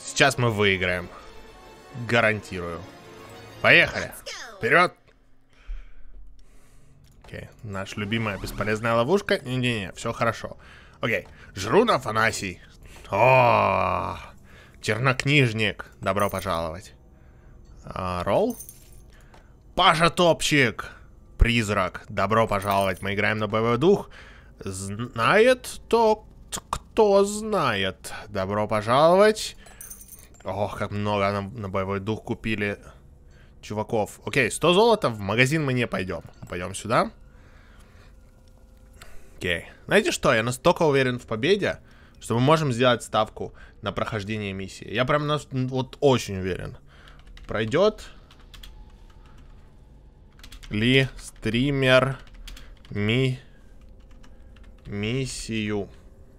Сейчас мы выиграем. Гарантирую. Поехали. Вперед. Окей. Наша любимая бесполезная ловушка. Не-не-не, все хорошо. Окей. Жрун Афанасий. О, чернокнижник. Добро пожаловать. Ролл. Паша Топчик. Призрак. Добро пожаловать. Мы играем на боевой дух. Знает то, кто знает. Добро пожаловать. Ох, как много на боевой дух купили чуваков. Окей, 100 золота. В магазин мы не пойдем. Пойдем сюда. Окей. Знаете что? Я настолько уверен в победе, что мы можем сделать ставку на прохождение миссии. Я прям вот очень уверен. Пройдет ли стример миссию?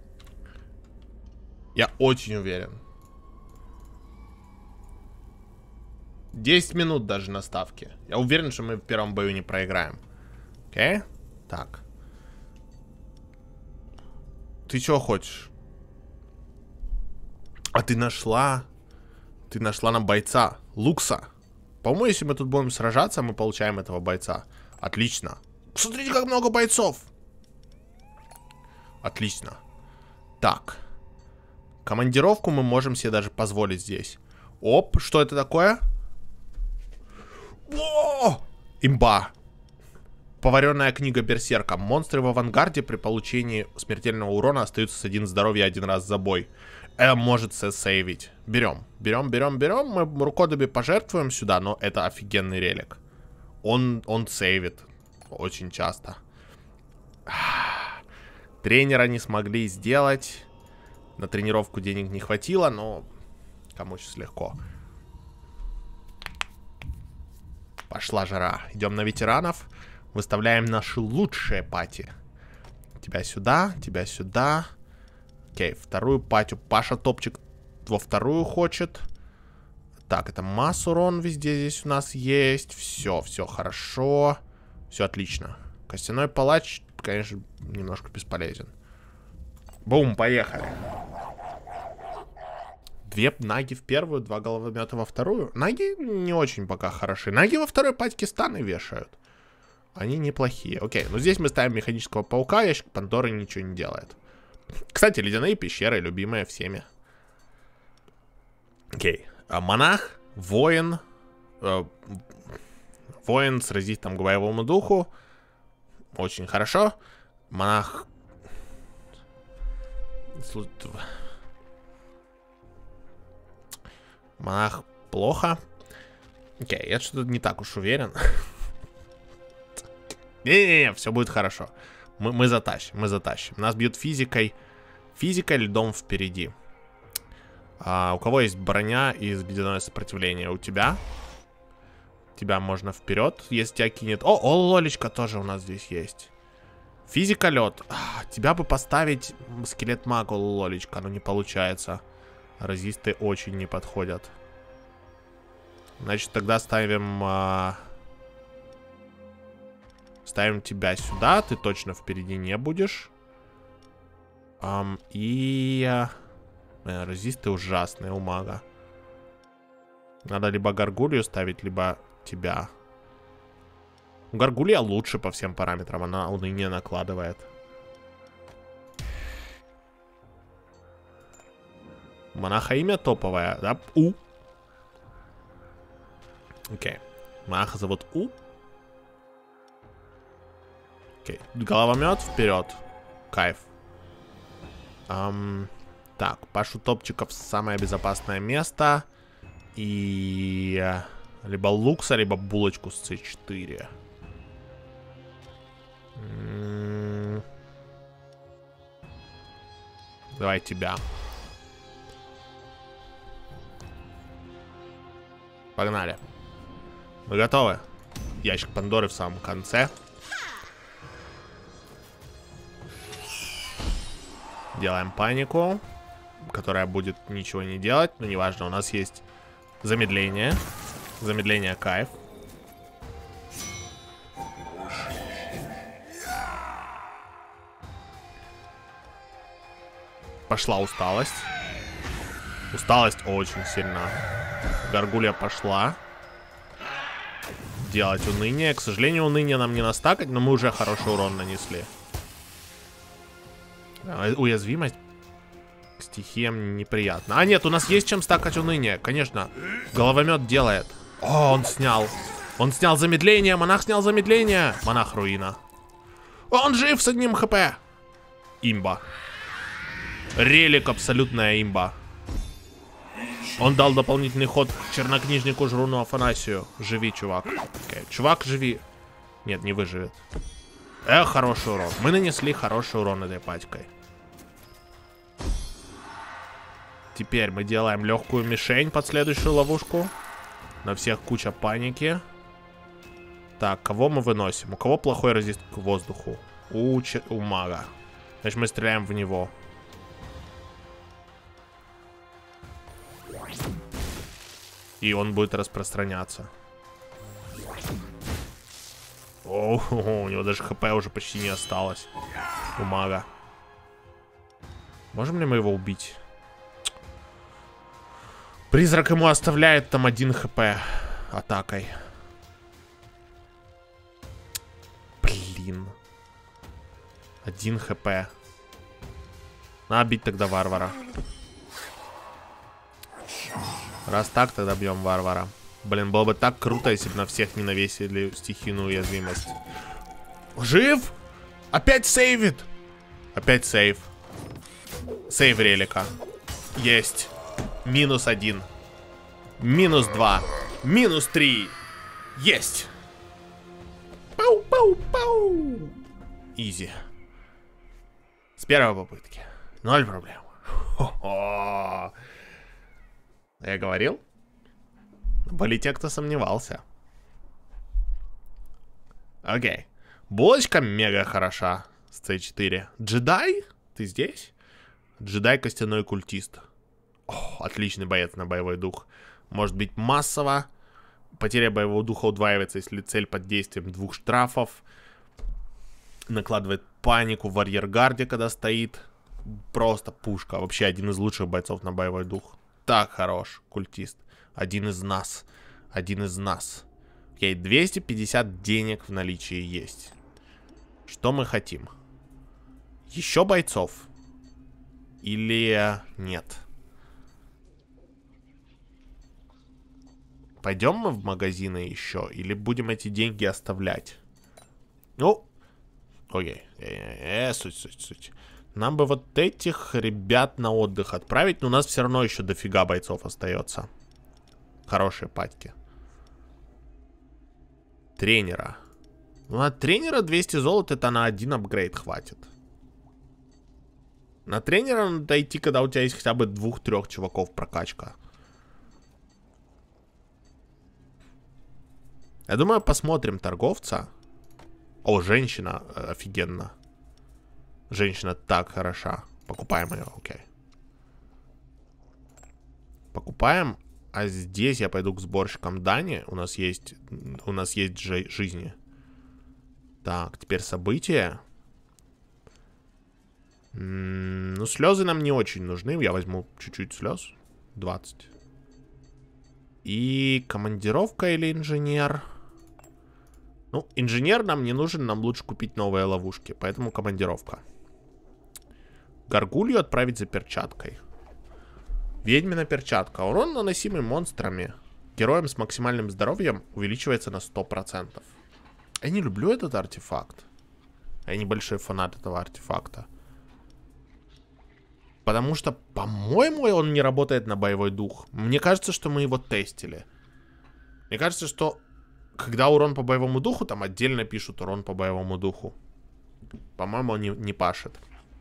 Я очень уверен. 10 минут даже на ставке. Я уверен, что мы в первом бою не проиграем. Окей? Так. Ты чего хочешь? А ты нашла... Ты нашла нам бойца. Лукса. По-моему, если мы тут будем сражаться, мы получаем этого бойца. Отлично. Смотрите, как много бойцов. Отлично. Так. Командировку мы можем себе даже позволить здесь. Оп, что это такое? О! Имба. Поваренная книга Берсерка. Монстры в авангарде при получении смертельного урона остаются с 1 здоровья 1 раз за бой. Может сейвить. Берем. Берем. Мы рукодуби пожертвуем сюда, но это офигенный релик. Он сейвит. Очень часто. Тренера не смогли сделать. На тренировку денег не хватило, но кому сейчас легко. Пошла жара. Идем на ветеранов. Выставляем наши лучшие пати. Тебя сюда, тебя сюда. Окей, вторую патю. Паша Топчик во вторую хочет. Так, это масс урон везде здесь у нас есть. Все хорошо. Все отлично. Костяной палач, конечно, немножко бесполезен. Бум, поехали. 2 наги в первую, 2 головомета во вторую. Наги не очень пока хороши. Наги во второй патьке станы вешают. Они неплохие. Окей, ну здесь мы ставим механического паука. Ящик Пандоры ничего не делает. Кстати, ледяные пещеры, любимые всеми. Окей. Монах, воин. Воин с резистом к боевому духу. Очень хорошо. Монах... Монах плохо. Окей, я что-то не так уж уверен. Не-не-не, все будет хорошо. Мы затащим. Нас бьют физикой. Физикой, льдом впереди. У кого есть броня и ледяное сопротивление? У тебя? Тебя можно вперед, если тебя кинет. О, лолечка тоже у нас здесь есть. Физика, лед. Тебя бы поставить скелет мага, лолечка, но не получается. Резисты очень не подходят. Значит, тогда ставим... Ставим тебя сюда. Ты точно впереди не будешь. Резисты ужасные у мага. Надо либо Гаргулью ставить, либо тебя. Гаргулья лучше по всем параметрам. Она уныние накладывает. Монаха имя топовое, да? Окей. Монаха зовут Окей. Головомет вперед. Кайф. Так, Пашу Топчиков самое безопасное место. И... Либо Лукса, либо булочку с C4. Давай тебя. Погнали. Мы готовы. Ящик Пандоры в самом конце. Делаем панику, которая будет ничего не делать. Но неважно, у нас есть замедление. Замедление кайф. Пошла усталость. Усталость очень сильна. Гаргулья пошла. Делать уныние. К сожалению, уныние нам не настакать, но мы уже хороший урон нанесли. Уязвимость к стихиям неприятно. А нет, у нас есть чем стакать уныние. Конечно. Головомет делает. О, он снял. Он снял замедление. Монах снял замедление. Монах руина. Он жив с 1 хп. Имба. Релик абсолютная имба. Он дал дополнительный ход чернокнижнику Жруну Афанасию. Живи, чувак. Окей. Чувак, живи. Нет, не выживет. Хороший урон. Мы нанесли хороший урон этой патькой. Теперь мы делаем легкую мишень под следующую ловушку. На всех куча паники. Так, кого мы выносим? У кого плохой резист к воздуху? У мага. Значит, мы стреляем в него. И он будет распространяться. О, у него даже хп уже почти не осталось. У мага. Можем ли мы его убить? Призрак ему оставляет там 1 хп атакой. Блин. 1 хп. Надо бить тогда варвара. Раз так, тогда бьем варвара. Блин, было бы так круто, если бы на всех не навесили стихийную уязвимость. Жив? Опять сейвит. Опять сейв. Сейв релика. Есть. -1. -2. -3. Есть. Пау-пау-пау. Изи. С первой попытки. 0 проблем. Хо-хо. Я говорил? Были те, кто сомневался. Окей. Булочка мега хороша с C4. Джедай? Ты здесь? Джедай костяной культист. О, отличный боец на боевой дух. Может быть массово. Потеря боевого духа удваивается, если цель под действием 2 штрафов. Накладывает панику в арьергарде, когда стоит. Просто пушка. Вообще один из лучших бойцов на боевой дух. Так хорош, культист. Один из нас. Один из нас. Окей, 250 денег в наличии есть. Что мы хотим? Еще бойцов? Или нет? Пойдем мы в магазины еще? Или будем эти деньги оставлять? Ну, окей. Суть. Нам бы вот этих ребят на отдых отправить, но у нас все равно еще дофига бойцов остается. Хорошие патьки. Тренера. Ну, от тренера 200 золота, это на 1 апгрейд хватит. На тренера надо идти, когда у тебя есть хотя бы 2-3 чуваков прокачка. Я думаю, посмотрим торговца. О, женщина офигенно. Женщина так хороша. Покупаем ее, окей. Покупаем. А здесь я пойду к сборщикам дани. У нас есть жизни. Так, теперь события. Ну, слезы нам не очень нужны. Я возьму чуть-чуть слез. 20. И командировка или инженер? Ну, инженер нам не нужен. Нам лучше купить новые ловушки. Поэтому командировка. Гаргулью отправить за перчаткой. Ведьмина перчатка. Урон, наносимый монстрами. Героям с максимальным здоровьем увеличивается на 100%. Я не люблю этот артефакт. Я небольшой фанат этого артефакта. Потому что, по-моему, он не работает на боевой дух. Мне кажется, что мы его тестили. Мне кажется, что когда урон по боевому духу, там отдельно пишут урон по боевому духу. По-моему, он не пашет.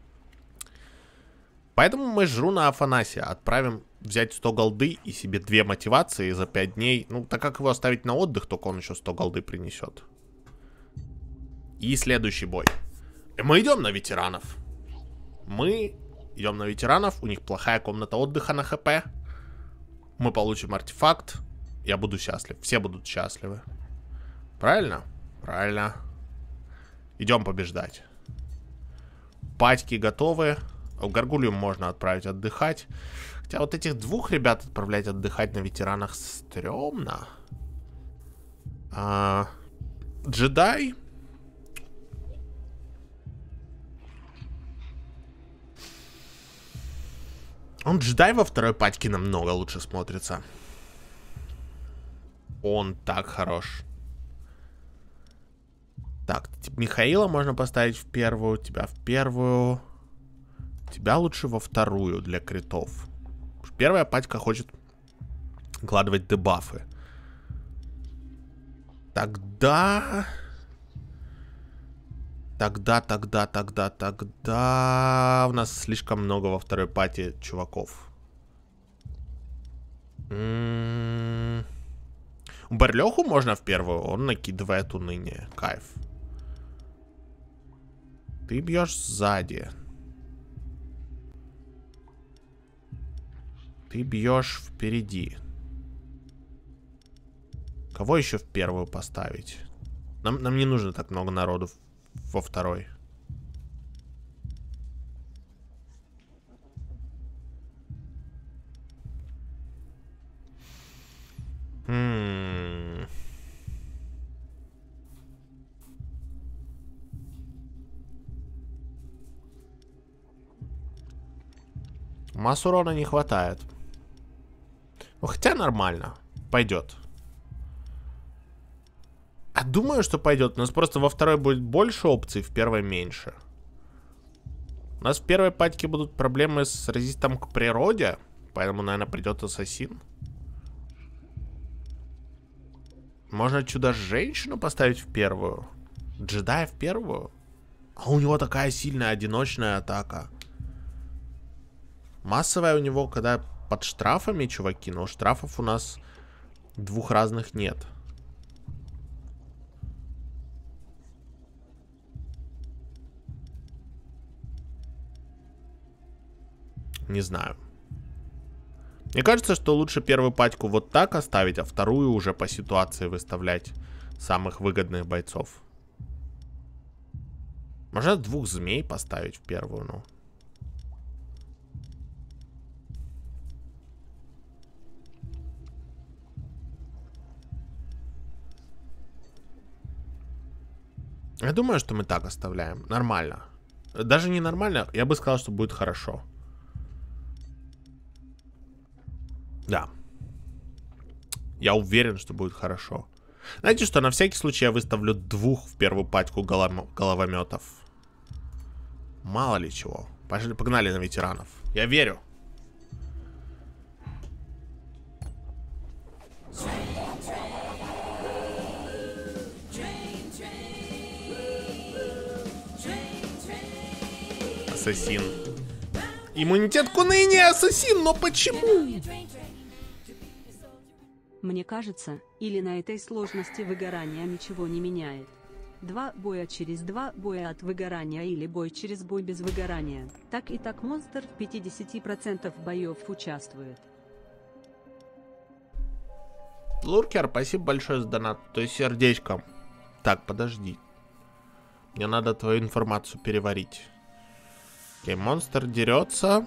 Поэтому мы Жруна Афанасия отправим взять 100 голды и себе 2 мотивации за 5 дней. Ну, так как его оставить на отдых, только он еще 100 голды принесет. И следующий бой. Мы идем на ветеранов. Мы идем на ветеранов. У них плохая комната отдыха на ХП. Мы получим артефакт. Я буду счастлив. Все будут счастливы. Правильно? Правильно. Идем побеждать. Патьки готовы. Гаргулью можно отправить отдыхать. Хотя вот этих двух ребят отправлять отдыхать на ветеранах стрёмно. Джедай. Он джедай во второй патьке намного лучше смотрится. Он так хорош. Так, Михаила можно поставить в первую, тебя в первую. Тебя лучше во вторую для критов. Первая патька хочет вкладывать дебафы. Тогда у нас слишком много во второй пати чуваков. Барлеху можно в первую, он накидывает уныние. Кайф. Ты бьешь сзади. Ты бьешь впереди. Кого еще в первую поставить? Нам не нужно так много народу во второй. Масс урона не хватает. Ну, хотя нормально. Пойдет. А думаю, что пойдет. У нас просто во второй будет больше опций, в первой меньше. У нас в первой патике будут проблемы с резистом к природе. Поэтому, наверное, придет ассасин. Можно чудо-женщину поставить в первую. Джедая в первую. А у него такая сильная одиночная атака. Массовая у него, когда под штрафами, чуваки. Но штрафов у нас двух разных нет. Не знаю. Мне кажется, что лучше первую патьку вот так оставить, а вторую уже по ситуации выставлять самых выгодных бойцов. Можно двух змей поставить в первую, ну. Я думаю, что мы так оставляем. Нормально. Даже не нормально, я бы сказал, что будет хорошо. Да. Я уверен, что будет хорошо. Знаете что, на всякий случай я выставлю двух в первую патьку головометов. Мало ли чего. Погнали на ветеранов. Я верю. Ассасин. Иммунитет к унынию, ассасин, но почему? Мне кажется, или на этой сложности выгорания ничего не меняет. 2 боя через 2 боя от выгорания или бой через бой без выгорания. Так и так монстр в 50% боев участвует. Луркер, спасибо большое за донат. То есть сердечком. Так, подожди. Мне надо твою информацию переварить. Окей, монстр дерется.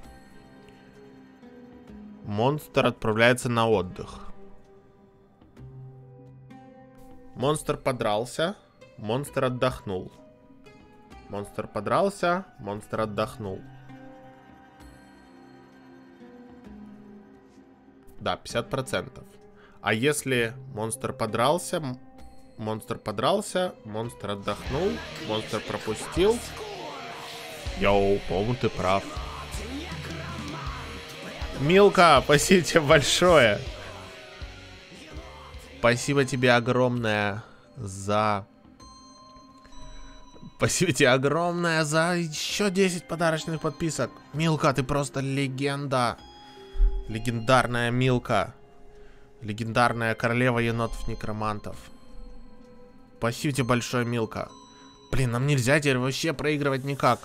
Монстр отправляется на отдых. Монстр подрался. Монстр отдохнул. Монстр подрался. Монстр отдохнул. Да, 50%. А если монстр подрался, монстр отдохнул, монстр пропустил. Йоу, по-моему, ты прав. Милка, спасибо тебе большое. Спасибо тебе огромное за... Спасибо тебе огромное за еще 10 подарочных подписок. Милка, ты просто легенда. Легендарная Милка. Легендарная королева енотов-некромантов. Спасибо тебе большое, Милка. Блин, нам нельзя теперь вообще проигрывать никак.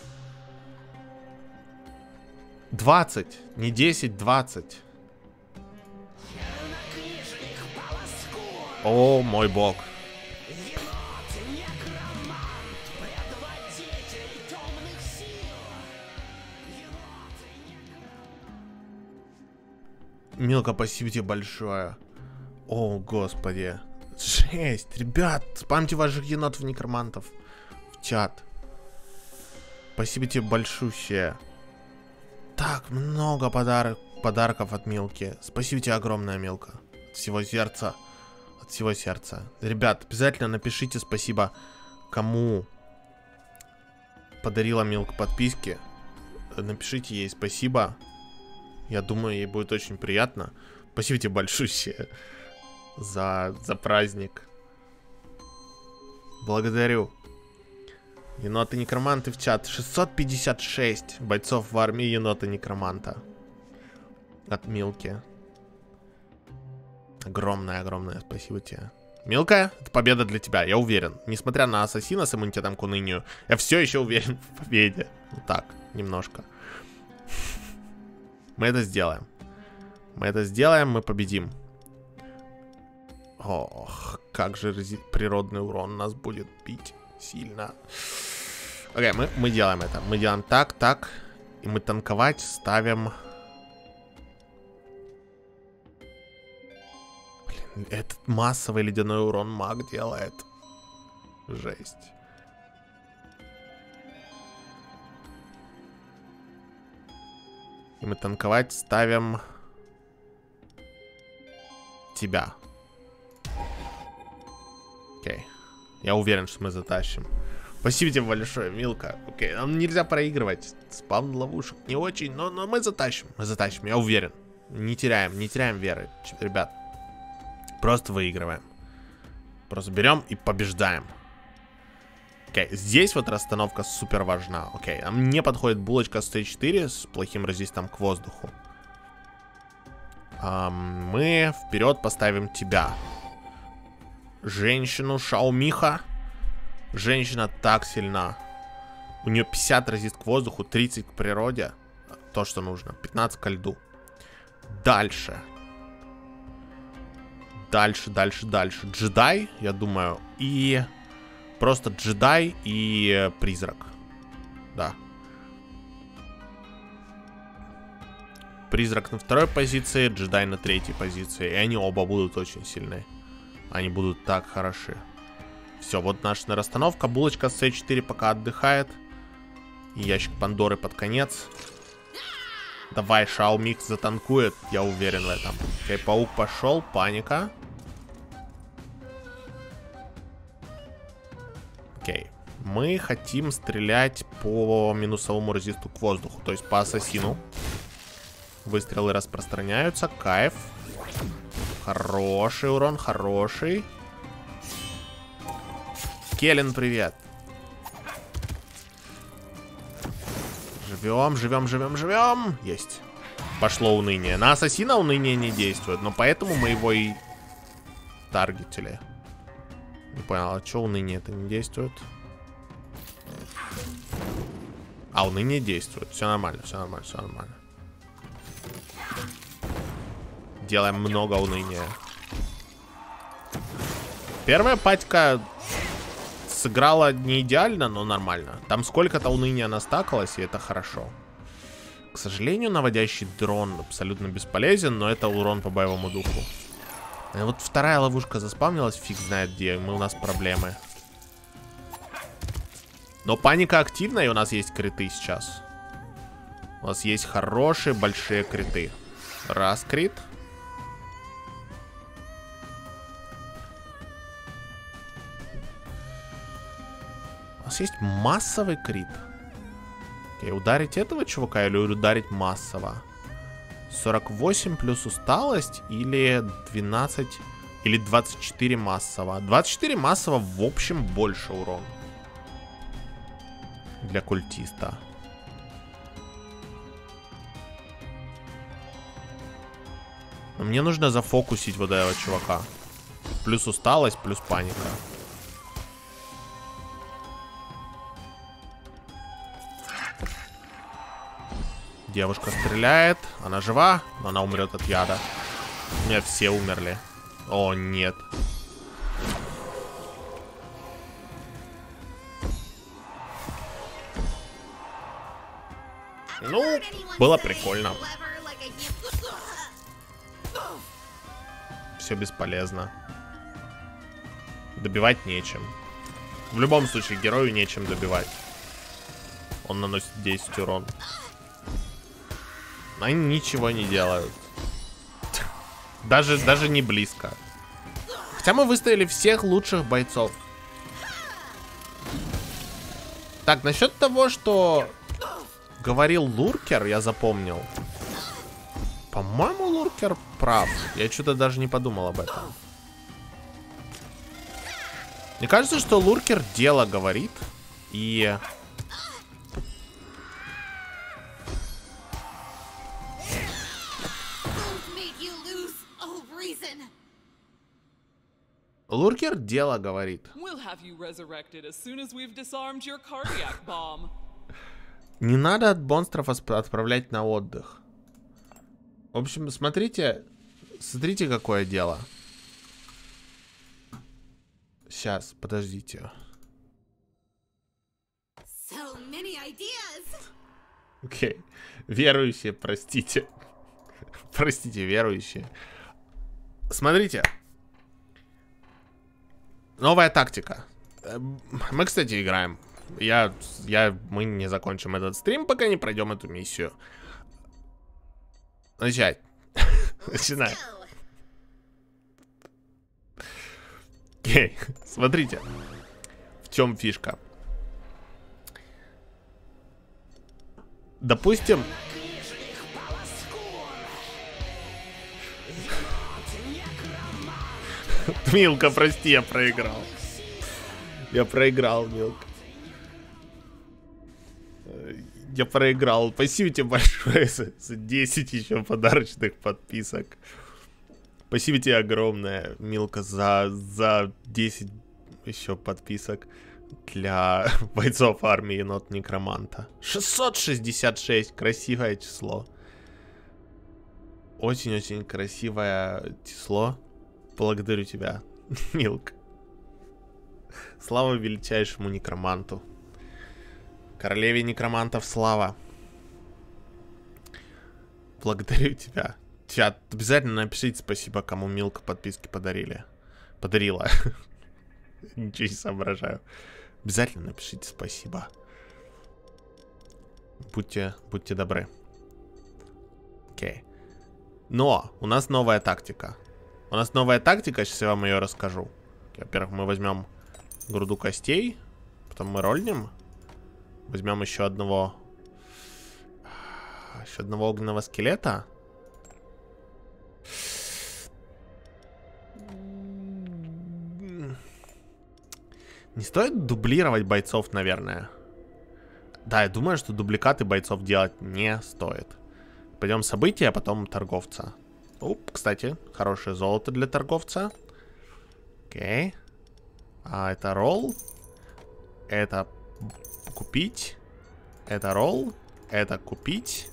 20, не 10, 20. О, мой бог. Милка, спасибо тебе большое. О, господи. Жесть, ребят, спамьте ваших енотов некромантов в чат. Спасибо тебе большущее. Так много подарков от Милки. Спасибо тебе огромное, Милка. От всего сердца. От всего сердца. Ребят, обязательно напишите спасибо, кому подарила Милка подписки. Напишите ей спасибо. Я думаю, ей будет очень приятно. Спасибо тебе большущее за праздник. Благодарю. Еноты-некроманты в чат. 656 бойцов в армии енота-некроманта. От Милки. Огромное спасибо тебе. Милка, это победа для тебя, я уверен. Несмотря на ассасина с иммунитетом к унынию, я все еще уверен в победе. Вот так, немножко. Мы это сделаем. Мы это сделаем, мы победим. Ох, как же природный урон нас будет бить сильно. Окей, мы делаем это. Мы делаем так. И мы танковать ставим... Блин, этот массовый ледяной урон маг делает. Жесть. И мы танковать ставим... тебя. Окей. Я уверен, что мы затащим. Спасибо тебе большое, Милка. Окей, нам нельзя проигрывать. Спам ловушек не очень, но мы затащим. Мы затащим, я уверен. Не теряем веры, ребят. Просто выигрываем. Просто берем и побеждаем. Окей, здесь вот расстановка супер важна. Окей, нам не подходит булочка с Т4 с плохим резистом к воздуху. Мы вперед поставим тебя. Женщину Шаумиха. Женщина так сильна. У нее 50 резист к воздуху, 30 к природе. То, что нужно. 15 ко льду. Дальше. Дальше. Джедай, я думаю. И просто джедай и призрак. Да. Призрак на второй позиции, джедай на третьей позиции. И они оба будут очень сильны. Они будут так хороши. Все, вот наша расстановка. Булочка с С4 пока отдыхает. И ящик Пандоры под конец. Давай, Шаумикс затанкует. Я уверен в этом. Окей, паук пошел. Паника. Окей. Мы хотим стрелять по минусовому резисту к воздуху. То есть по ассасину. Выстрелы распространяются. Кайф. Хороший урон, хороший. Келлен, привет. Живем. Есть. Пошло уныние. На ассасина уныние не действует, но поэтому мы его и таргетили. Не понял, а что уныние это не действует? А, уныние действует. Все нормально. Делаем много уныния. Первая патька сыграла не идеально, но нормально. Там сколько-то уныния настакалось, и это хорошо. К сожалению, наводящий дрон абсолютно бесполезен, но это урон по боевому духу. И вот вторая ловушка заспавнилась, фиг знает где, у нас проблемы. Но паника активна, и у нас есть криты сейчас. У нас есть хорошие большие криты. Раз крит. У нас есть массовый крит. Окей, ударить этого чувака или ударить массово? 48 плюс усталость или 12 или 24 массово. 24 массово в общем больше урона для культиста. Но мне нужно зафокусить вот этого чувака. Плюс усталость, плюс паника. Девушка стреляет. Она жива, но она умрет от яда. У меня все умерли. О, нет. Ну, было прикольно. Все бесполезно. Добивать нечем. В любом случае, герою нечем добивать. Он наносит 10 урон. Они ничего не делают. Даже не близко. Хотя мы выставили всех лучших бойцов. Так, насчет того, что говорил Луркер, я запомнил. По-моему, Луркер прав. Я что-то даже не подумал об этом. Мне кажется, что Луркер дело говорит. И... Луркер дело говорит. Не надо от монстров отправлять на отдых. В общем, смотрите, какое дело. Сейчас, подождите. Окей. Верующие, простите. Простите, верующие. Смотрите. Новая тактика. Мы, кстати, играем. Мы не закончим этот стрим, пока не пройдем эту миссию. Начать. Начинаем. Окей, смотрите. В чем фишка? Допустим... Милка, прости, я проиграл. Я проиграл, Милка. Я проиграл. Спасибо тебе большое за 10 еще подарочных подписок. Спасибо тебе огромное, Милка, за 10 еще подписок для бойцов армии енот некроманта. 666. Красивое число. Очень-очень красивое число. Благодарю тебя, Милка. Слава величайшему некроманту. Королеве некромантов слава. Благодарю тебя. Чат, обязательно напишите спасибо, кому Милка подписки подарила. Ничего не соображаю. Обязательно напишите спасибо. Будьте добры. Окей. Но у нас новая тактика. Сейчас я вам ее расскажу. Во-первых, мы возьмем груду костей. Потом мы рольнем. Возьмем еще одного огненного скелета. Не стоит дублировать бойцов, наверное. Да, я думаю, что дубликаты бойцов делать не стоит. Пойдем события, а потом торговца. Кстати, хорошее золото для торговца. Окей. А это ролл. Это купить. Это ролл. Это купить.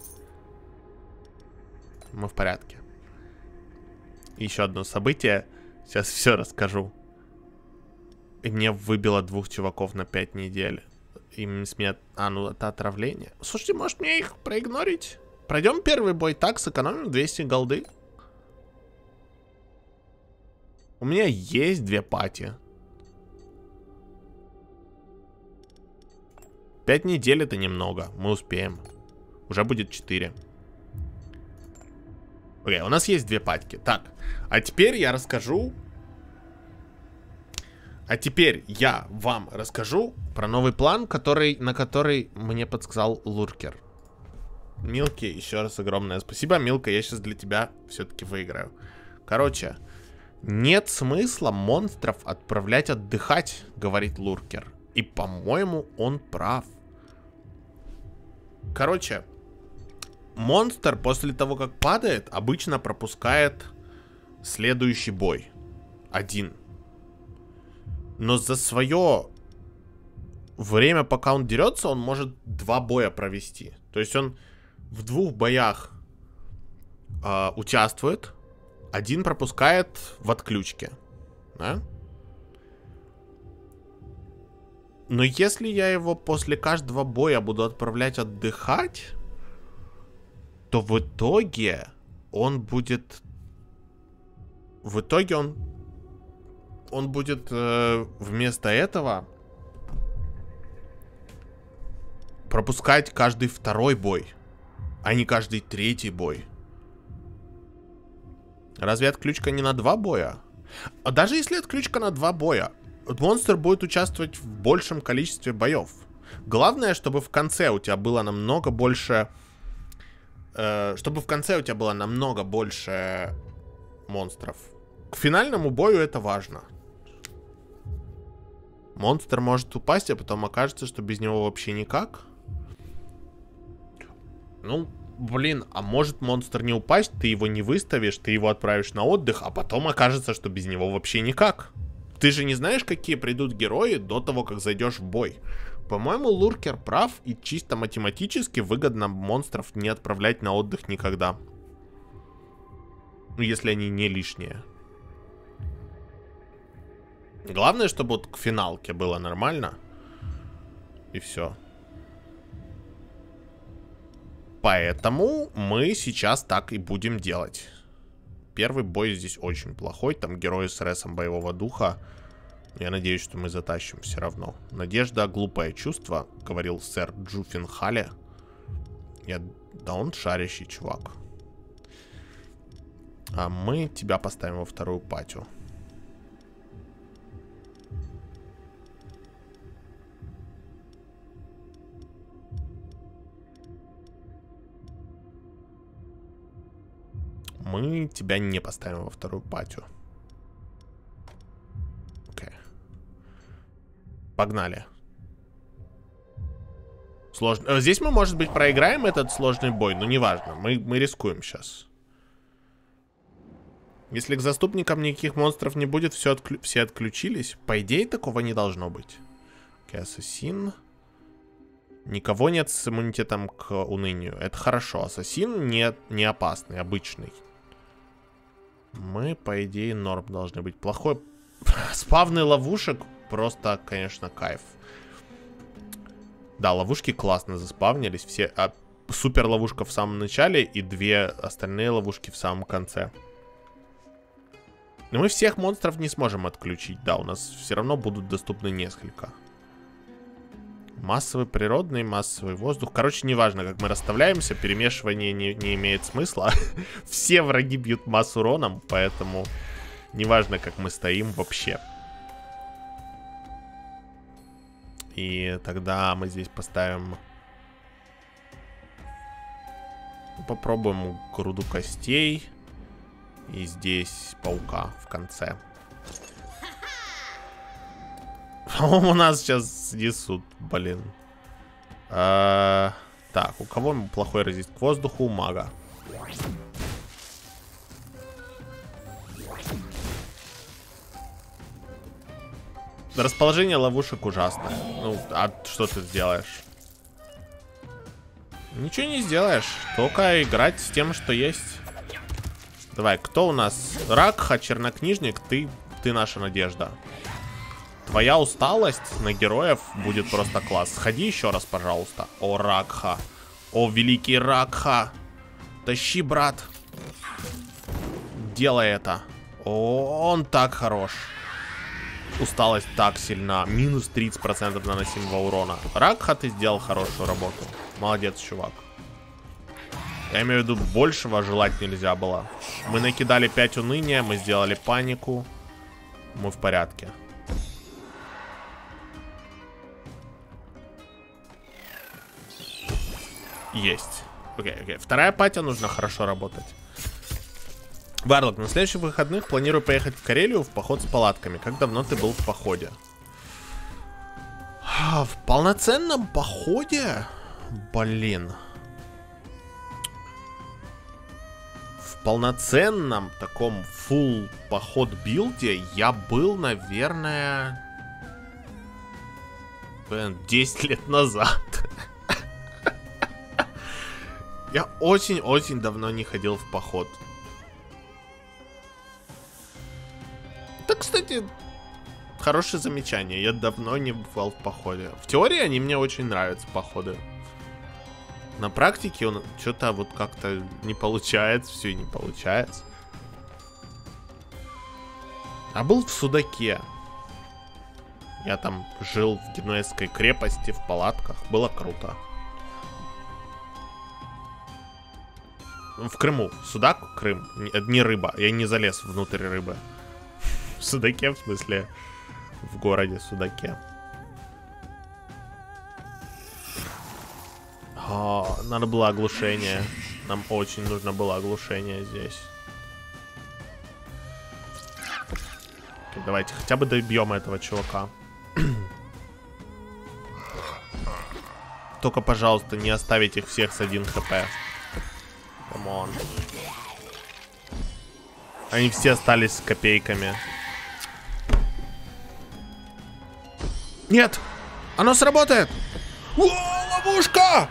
Мы в порядке. Еще одно событие. Сейчас все расскажу. И мне выбило 2 чуваков на 5 недель. Им смеют... ну это отравление. Слушайте, может мне их проигнорить? Пройдем первый бой так, сэкономим 200 голды. У меня есть 2 пати. 5 недель это немного. Мы успеем. Уже будет 4. Окей, у нас есть 2 патики. Так, а теперь я расскажу... А теперь я вам расскажу про новый план, на который мне подсказал Луркер. Милке еще раз огромное спасибо. Милка, я сейчас для тебя все-таки выиграю. Короче, нет смысла монстров отправлять отдыхать, говорит Луркер. И, по-моему, он прав. Короче, монстр после того, как падает, обычно пропускает следующий бой. 1. Но за свое время, пока он дерется, он может 2 боя провести. То есть он в 2 боях участвует, 1 пропускает в отключке. Да? Но если я его после каждого боя буду отправлять отдыхать, то в итоге он будет в итоге он будет вместо этого пропускать каждый второй бой, а не каждый третий бой. Разве отключка не на 2 боя? А даже если отключка на 2 боя, монстр будет участвовать в большем количестве боев. Главное, чтобы в конце у тебя было намного больше... монстров. К финальному бою это важно. Монстр может упасть, а потом окажется, что без него вообще никак. Ну, блин, а может монстр не упасть, ты его не выставишь, ты его отправишь на отдых, а потом окажется, что без него вообще никак. Ты же не знаешь, какие придут герои до того, как зайдешь в бой. По-моему, Луркер прав, и чисто математически выгодно монстров не отправлять на отдых никогда. Ну, если они не лишние. Главное, чтобы вот к финалке было нормально. И все. Поэтому мы сейчас так и будем делать. Первый бой здесь очень плохой. Там герои с ресом боевого духа. Я надеюсь, что мы затащим все равно. Надежда — глупое чувство, говорил сэр Джуффенхале. Да он шарящий чувак. А мы тебя поставим во вторую патию. Мы тебя не поставим во вторую патию. Окей. Погнали. Сложно. Здесь мы, может быть, проиграем этот сложный бой, но неважно. Мы рискуем сейчас. Если к заступникам никаких монстров не будет, все отключились. По идее, такого не должно быть. Окей, ассасин. Никого нет с иммунитетом к унынию. Это хорошо. Ассасин не опасный, обычный. Мы, по идее, норм должны быть. Плохой. Спавны ловушек просто, конечно, кайф. Да, ловушки классно заспавнились. Все. Супер ловушка в самом начале и 2 остальные ловушки в самом конце. Но мы всех монстров не сможем отключить. Да, у нас все равно будут доступны несколько. Массовый природный, массовый воздух. Короче, неважно, как мы расставляемся, перемешивание не имеет смысла. Все враги бьют массу уроном, поэтому неважно, как мы стоим вообще. И тогда мы здесь поставим... Попробуем груду костей. И здесь паука в конце. У нас сейчас снесут, блин. Так, у кого плохой резист к воздуху? У мага. Расположение ловушек ужасно. Ну, а что ты сделаешь? Ничего не сделаешь. Только играть с тем, что есть. Давай, кто у нас? Ракха, чернокнижник, ты наша надежда. Твоя усталость на героев будет просто класс. Сходи еще раз, пожалуйста. О, Ракха. О, великий Ракха. Тащи, брат. Делай это. О, он так хорош. Усталость так сильна. Минус 30% наносимого урона. Ракха, ты сделал хорошую работу. Молодец, чувак. Я имею в виду, большего желать нельзя было. Мы накидали 5 уныния, мы сделали панику. Мы в порядке. Есть. Окей. Вторая патия, нужно хорошо работать. Варлок, на следующих выходных планирую поехать в Карелию в поход с палатками. Как давно ты был в походе? В полноценном походе? Блин. В полноценном таком full поход билде я был, наверное, 10 лет назад. Я очень-очень давно не ходил в поход. Это, кстати, хорошее замечание. Я давно не бывал в походе. В теории они мне очень нравятся, походы. На практике он что-то вот как-то не получается. Все не получается. А был в Судаке. Я там жил в генуэзской крепости, в палатках. Было круто. В Крыму. Судак, Крым. Не рыба. Я не залез внутрь рыбы. В Судаке, в смысле, в городе Судаке. Надо было оглушение. Нам очень нужно было оглушение здесь. Окей, давайте хотя бы добьем этого чувака. Только, пожалуйста, не оставить их всех с 1 хп. Камон. Они все остались с копейками. Нет! Оно сработает! О, ловушка!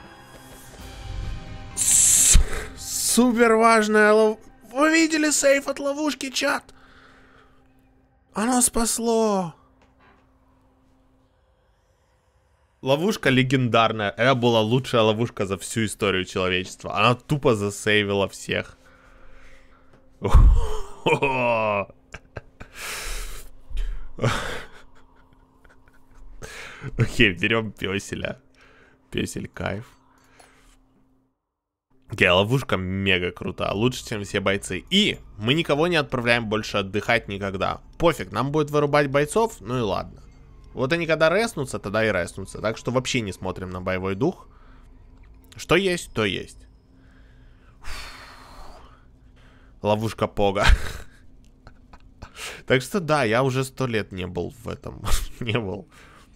Супер важная ловушка. Вы видели сейф от ловушки, чат? Оно спасло. Ловушка легендарная. Это была лучшая ловушка за всю историю человечества. Она тупо засейвила всех. Окей, берем пёселя. Пёсель кайф. Окей, ловушка мега крута. Лучше, чем все бойцы. И мы никого не отправляем больше отдыхать никогда. Пофиг, нам будет вырубать бойцов. Ну и ладно. Вот они когда резнутся, тогда и резнутся. Так что вообще не смотрим на боевой дух. Что есть, то есть. Ловушка Пога. Так что да, я уже 100 лет не был в этом. Не был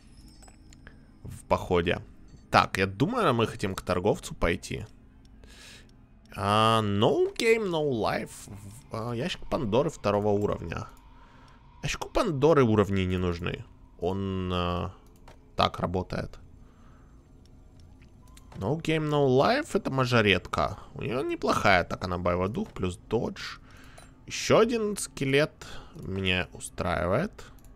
в походе. Так, я думаю, мы хотим к торговцу пойти. No game, no life. Ящик Пандоры 2 уровня. Ящику Пандоры уровни не нужны. Он так работает. No game, no life. Это мажоретка. У нее неплохая атака на боевой дух. Плюс додж. Еще один скелет меня устраивает.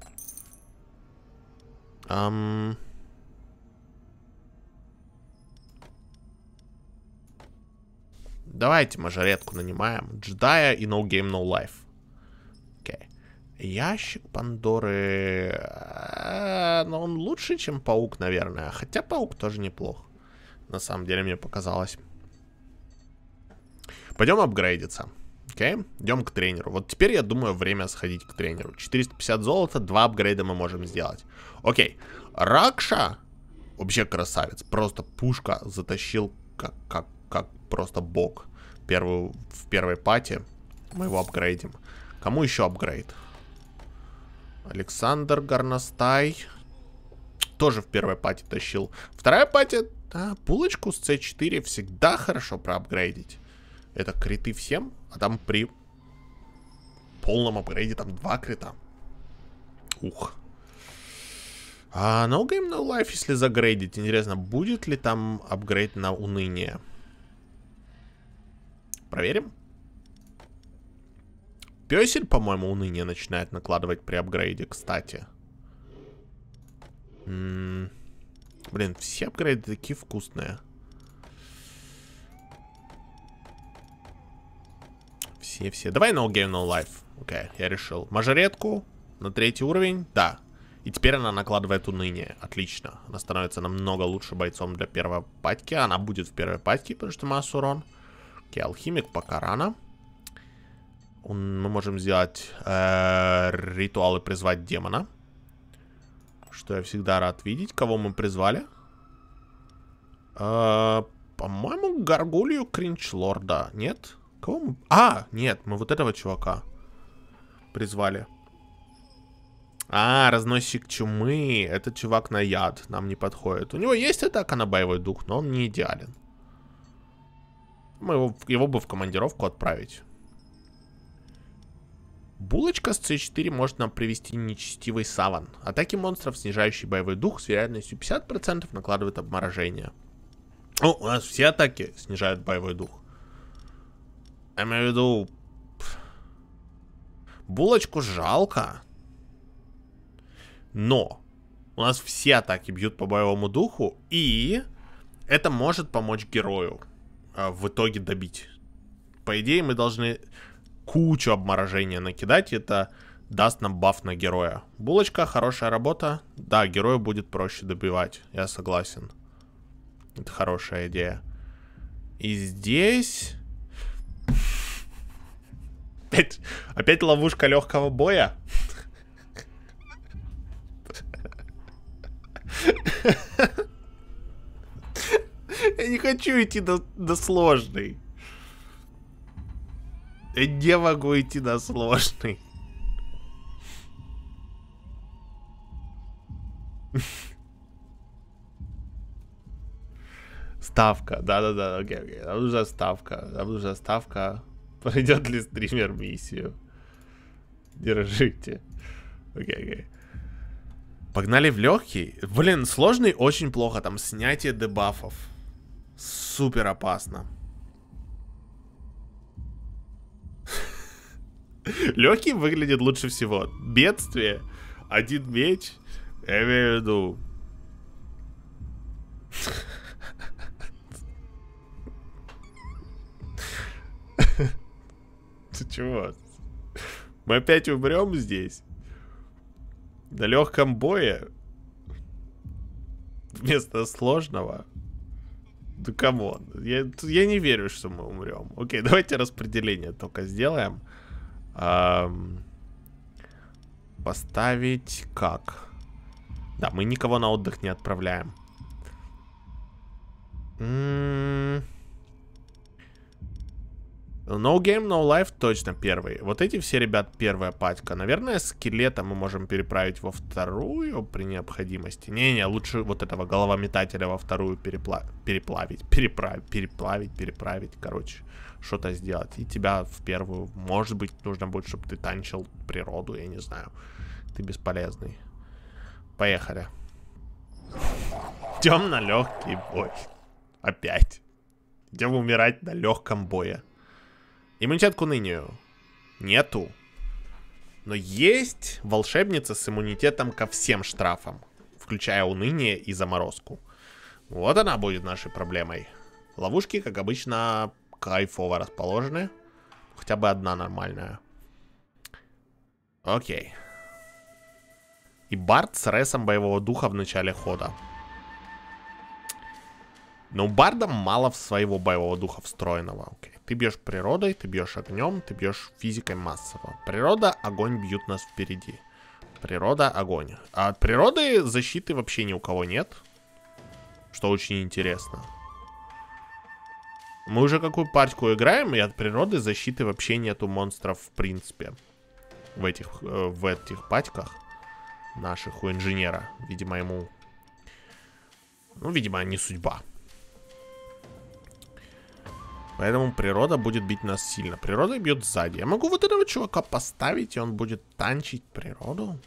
Давайте мажоретку нанимаем. Джедая и No Game No Life. Окей. Ящик Пандоры. Но он лучше, чем паук, наверное. Хотя паук тоже неплох. На самом деле, мне показалось. Пойдем апгрейдиться. Окей. Идем к тренеру. Вот теперь, я думаю, время сходить к тренеру. 450 золота, 2 апгрейда мы можем сделать. Окей. Ракша. Вообще красавец. Просто пушка затащил как просто бог. В первой пати мы его апгрейдим. Кому еще апгрейд? Александр Горностай. Тоже в первой пати тащил. Вторая пати, булочку с C4 всегда хорошо проапгрейдить. Это криты всем, а там при полном апгрейде там 2 крита. Ух. No Game No Life, если загрейдить, интересно, будет ли там апгрейд на уныние? Проверим. Пёсель, по-моему, уныние начинает накладывать при апгрейде, кстати. Блин, все апгрейды такие вкусные. Все. Давай No Game No Life. Окей, я решил. Мажоретку на 3 уровень. Да. И теперь она накладывает уныние. Отлично. Она становится намного лучше бойцом для первой патьки. Она будет в первой патьке, потому что масса урон. Окей, алхимик пока рано. Мы можем сделать ритуал и призвать демона. Что я всегда рад видеть. Кого мы призвали? По-моему, Гаргулью Кринчлорда. Нет? Кого мы... нет, мы вот этого чувака призвали. Разносчик чумы. Это чувак на яд. Нам не подходит. У него есть атака на боевой дух, но он не идеален. Мы его бы в командировку отправить. Булочка с C4 может нам привести нечестивый саван. Атаки монстров, снижающий боевой дух, с вероятностью 50% накладывает обморожение. У нас все атаки снижают боевой дух. Я имею в виду... Булочку жалко. Но у нас все атаки бьют по боевому духу, и это может помочь герою в итоге добить. По идее, мы должны кучу обморожения накидать. Это даст нам баф на героя. Булочка, хорошая работа. Да, герою будет проще добивать. Я согласен. Это хорошая идея. И здесь... Опять ловушка легкого боя. Я не хочу идти до сложной. Я не могу идти на сложный. Ставка, да-да-да, окей. Нам нужна ставка. Пройдет ли стример миссию? Держите. Окей. Погнали в легкий. Блин, сложный очень плохо. Там снятие дебафов. Супер опасно. Легкий выглядит лучше всего. Бедствие. Один меч. Я имею в виду. Ты чего? Мы опять умрем здесь? На легком бое? Вместо сложного? Да камон. Я не верю, что мы умрем. Окей, давайте распределение только сделаем. Поставить как? Да, мы никого на отдых не отправляем. No Game, No Life точно первый. Вот эти все ребят первая пачка. Наверное, скелета мы можем переправить во вторую при необходимости. Не-не, лучше вот этого головометателя во вторую переправить. Короче, что-то сделать. И тебя в первую. Может быть, нужно будет, чтобы ты танчил природу, я не знаю. Ты бесполезный. Поехали. Идем на легкий бой. Опять. Идем умирать на легком бое. Иммунитет к унынию нету. Но есть волшебница с иммунитетом ко всем штрафам, включая уныние и заморозку. Вот она будет нашей проблемой. Ловушки, как обычно, кайфово расположены. Хотя бы одна нормальная. Окей. И Бард с ресом боевого духа в начале хода. Но у Барда мало своего боевого духа встроенного. Окей. Ты бьешь природой, ты бьешь огнем, ты бьешь физикой массово. Природа, огонь бьют нас впереди. Природа, огонь. А от природы защиты вообще ни у кого нет. Что очень интересно. Мы уже какую партию играем, и от природы защиты вообще нету монстров в принципе. В этих патьках наших у инженера. Видимо, ему... Ну, видимо, не судьба. Поэтому природа будет бить нас сильно. Природа бьет сзади. Я могу вот этого чувака поставить, и он будет танчить природу.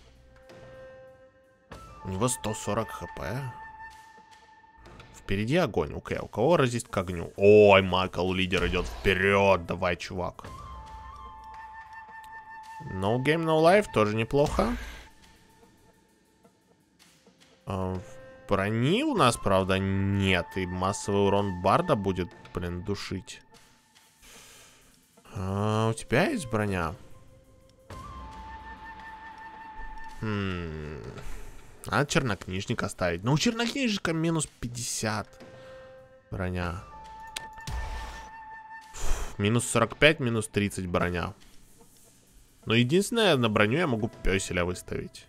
У него 140 хп. Впереди огонь. Окей, у кого резист к огню? Ой, Майкл, лидер идет вперед. Давай, чувак. No game, no life. Тоже неплохо. Брони у нас, правда, нет. И массовый урон Барда будет, блин, душить. У тебя есть броня? Надо чернокнижника оставить. Но у чернокнижника минус 50 броня. Минус 45, минус 30 броня. Но единственное, на броню я могу пёселя выставить.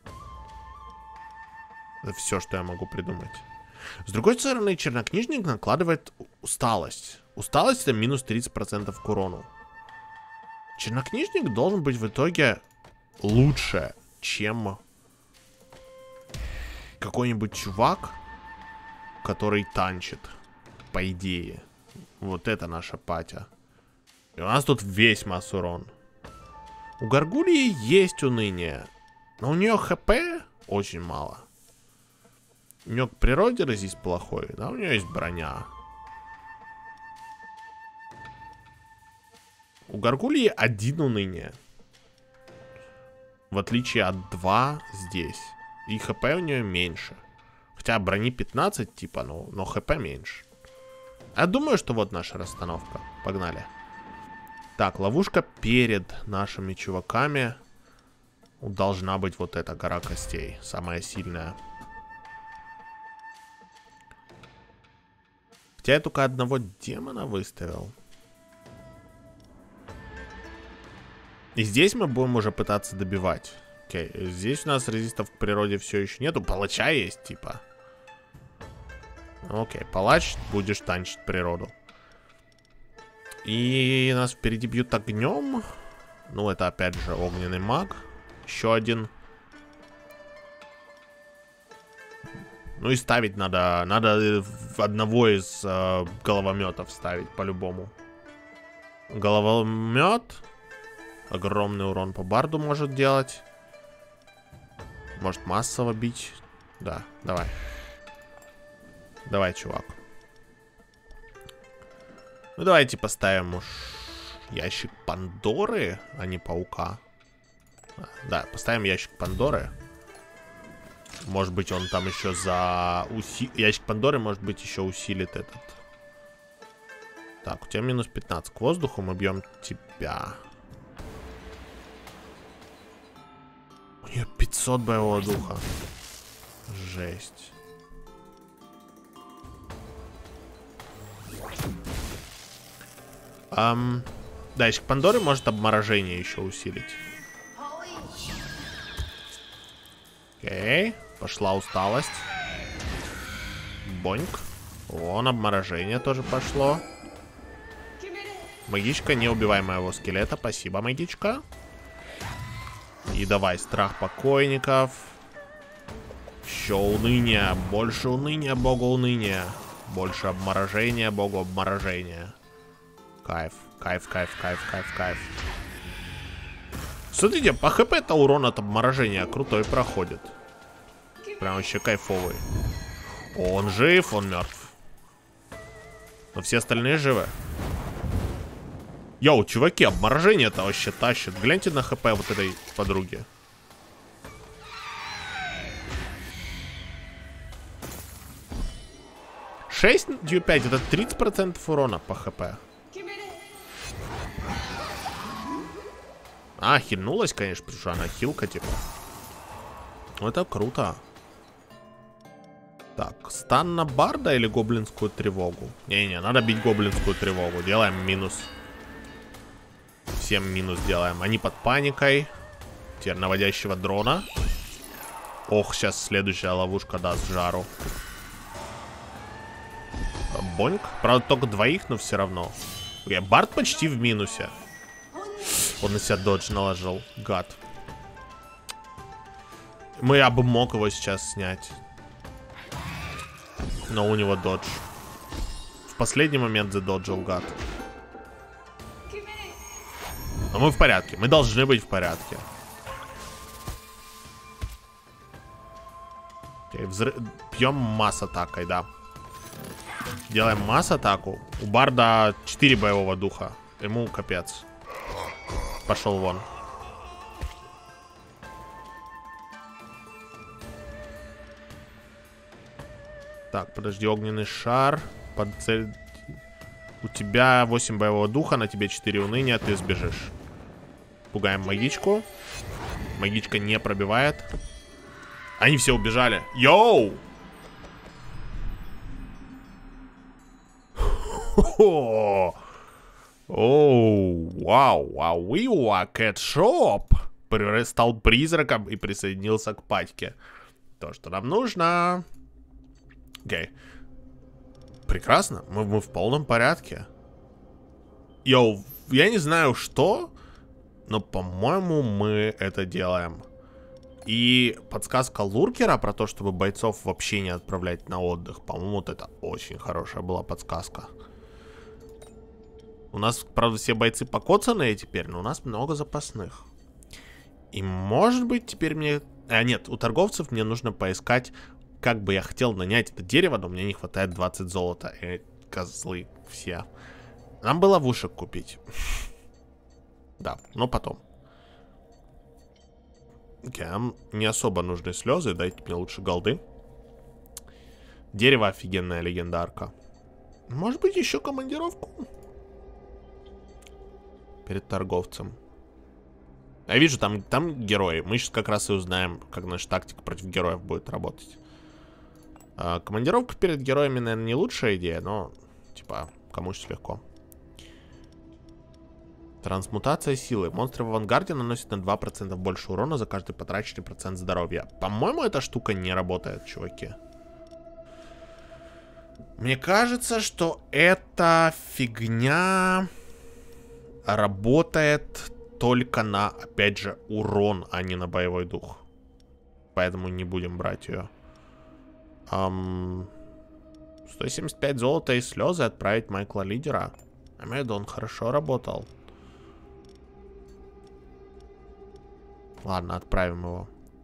Это все, что я могу придумать. С другой стороны, чернокнижник накладывает усталость. Усталость — это минус 30% к урону. Чернокнижник должен быть в итоге лучше, чем какой-нибудь чувак, который танчит, по идее. Вот это наша патя. И у нас тут весь масс-урон. У Гаргульи есть уныние, но у нее хп очень мало. У нее к природе резист плохой, да, у нее есть броня. У Гаргульи один уныние. В отличие от 2 здесь. И хп у нее меньше. Хотя брони 15, типа, но хп меньше. Я думаю, что вот наша расстановка. Погнали. Так, ловушка перед нашими чуваками. Должна быть вот эта гора костей. Самая сильная. Хотя я только одного демона выставил. И здесь мы будем уже пытаться добивать. Окей, здесь у нас резистов к природе все еще нету. Палача есть, типа. Окей, палач, будешь танчить природу. И нас впереди бьют огнем. Ну, это опять же огненный маг. Еще один. Ну и ставить надо. Надо в одного из головометов ставить по-любому. Головомет. Огромный урон по барду может делать. Может массово бить. Да, давай. Давай, чувак. Ну давайте поставим уж ящик Пандоры, а не паука. Да, поставим ящик Пандоры. Может быть, он там еще за... Ящик Пандоры, может быть, еще усилит этот. Так, у тебя минус 15 к воздуху, мы бьем тебя. У нее 500 боевого духа. Жесть. Да, ящик Пандоры может обморожение еще усилить. Окей, пошла усталость. Боньк. Вон, обморожение тоже пошло. Магичка, не убивай моего скелета. Спасибо, магичка. И давай, страх покойников. Еще уныние. Больше уныния, богу уныния. Больше обморожения, богу обморожения. Кайф, кайф, кайф, кайф, кайф, кайф. Смотрите, по хп-то урон от обморожения крутой проходит. Прям вообще кайфовый. Он жив, он мертв. Но все остальные живы. Йоу, чуваки, обморожение-то вообще тащит. Гляньте на хп вот этой подруги. Шесть дью 5, это 30% урона по хп. А, хильнулась, конечно, потому что она хилка, типа. Это круто. Так, стан на барда или гоблинскую тревогу? Не-не, надо бить гоблинскую тревогу. Делаем минус. Всем минус делаем. Они под паникой. Теперь наводящего дрона. Ох, сейчас следующая ловушка даст жару. Боньк. Правда, только двоих, но все равно. Бард почти в минусе. Он на себя додж наложил. Гад. Я бы мог его сейчас снять. Но у него додж. В последний момент задоджил, гад. Но мы в порядке. Мы должны быть в порядке. Окей, пьем масс-атакой, да. Делаем масс-атаку. У барда 4 боевого духа. Ему капец. Пошел вон. Так, подожди, огненный шар. Под цель... У тебя 8 боевого духа, на тебе 4 уныния, ты сбежишь. Пугаем магичку. Магичка не пробивает. Они все убежали. Йоу! Оу, вау, вау, Кэтшоп стал призраком и присоединился к патьке. То, что нам нужно. Окей. Прекрасно, мы в полном порядке. Йоу, я не знаю что, но, по-моему, мы это делаем. И подсказка Луркера про то, чтобы бойцов вообще не отправлять на отдых, по-моему, вот это очень хорошая была подсказка. У нас, правда, все бойцы покоцанные теперь, но у нас много запасных. И, может быть, теперь мне... нет, у торговцев мне нужно поискать, как бы я хотел нанять это дерево, но мне не хватает 20 золота. Козлы все. Нам бы ловушек купить. Да, но потом. Окей, нам не особо нужны слезы, дайте мне лучше голды. Дерево офигенная легендарка. Может быть, еще командировку? Перед торговцем. Я вижу, там герои. Мы сейчас как раз и узнаем, как наша тактика против героев будет работать. Командировка перед героями, наверное, не лучшая идея, но, типа, кому-то легко. Трансмутация силы. Монстры в авангарде наносят на 2% больше урона за каждый потраченный процент здоровья. По-моему, эта штука не работает, чуваки. Мне кажется, что эта фигня работает только на, опять же, урон, а не на боевой дух. Поэтому не будем брать ее. 175 золота и слезы отправить Майкла Лидера. Я имею в виду, он хорошо работал. Ладно, отправим его.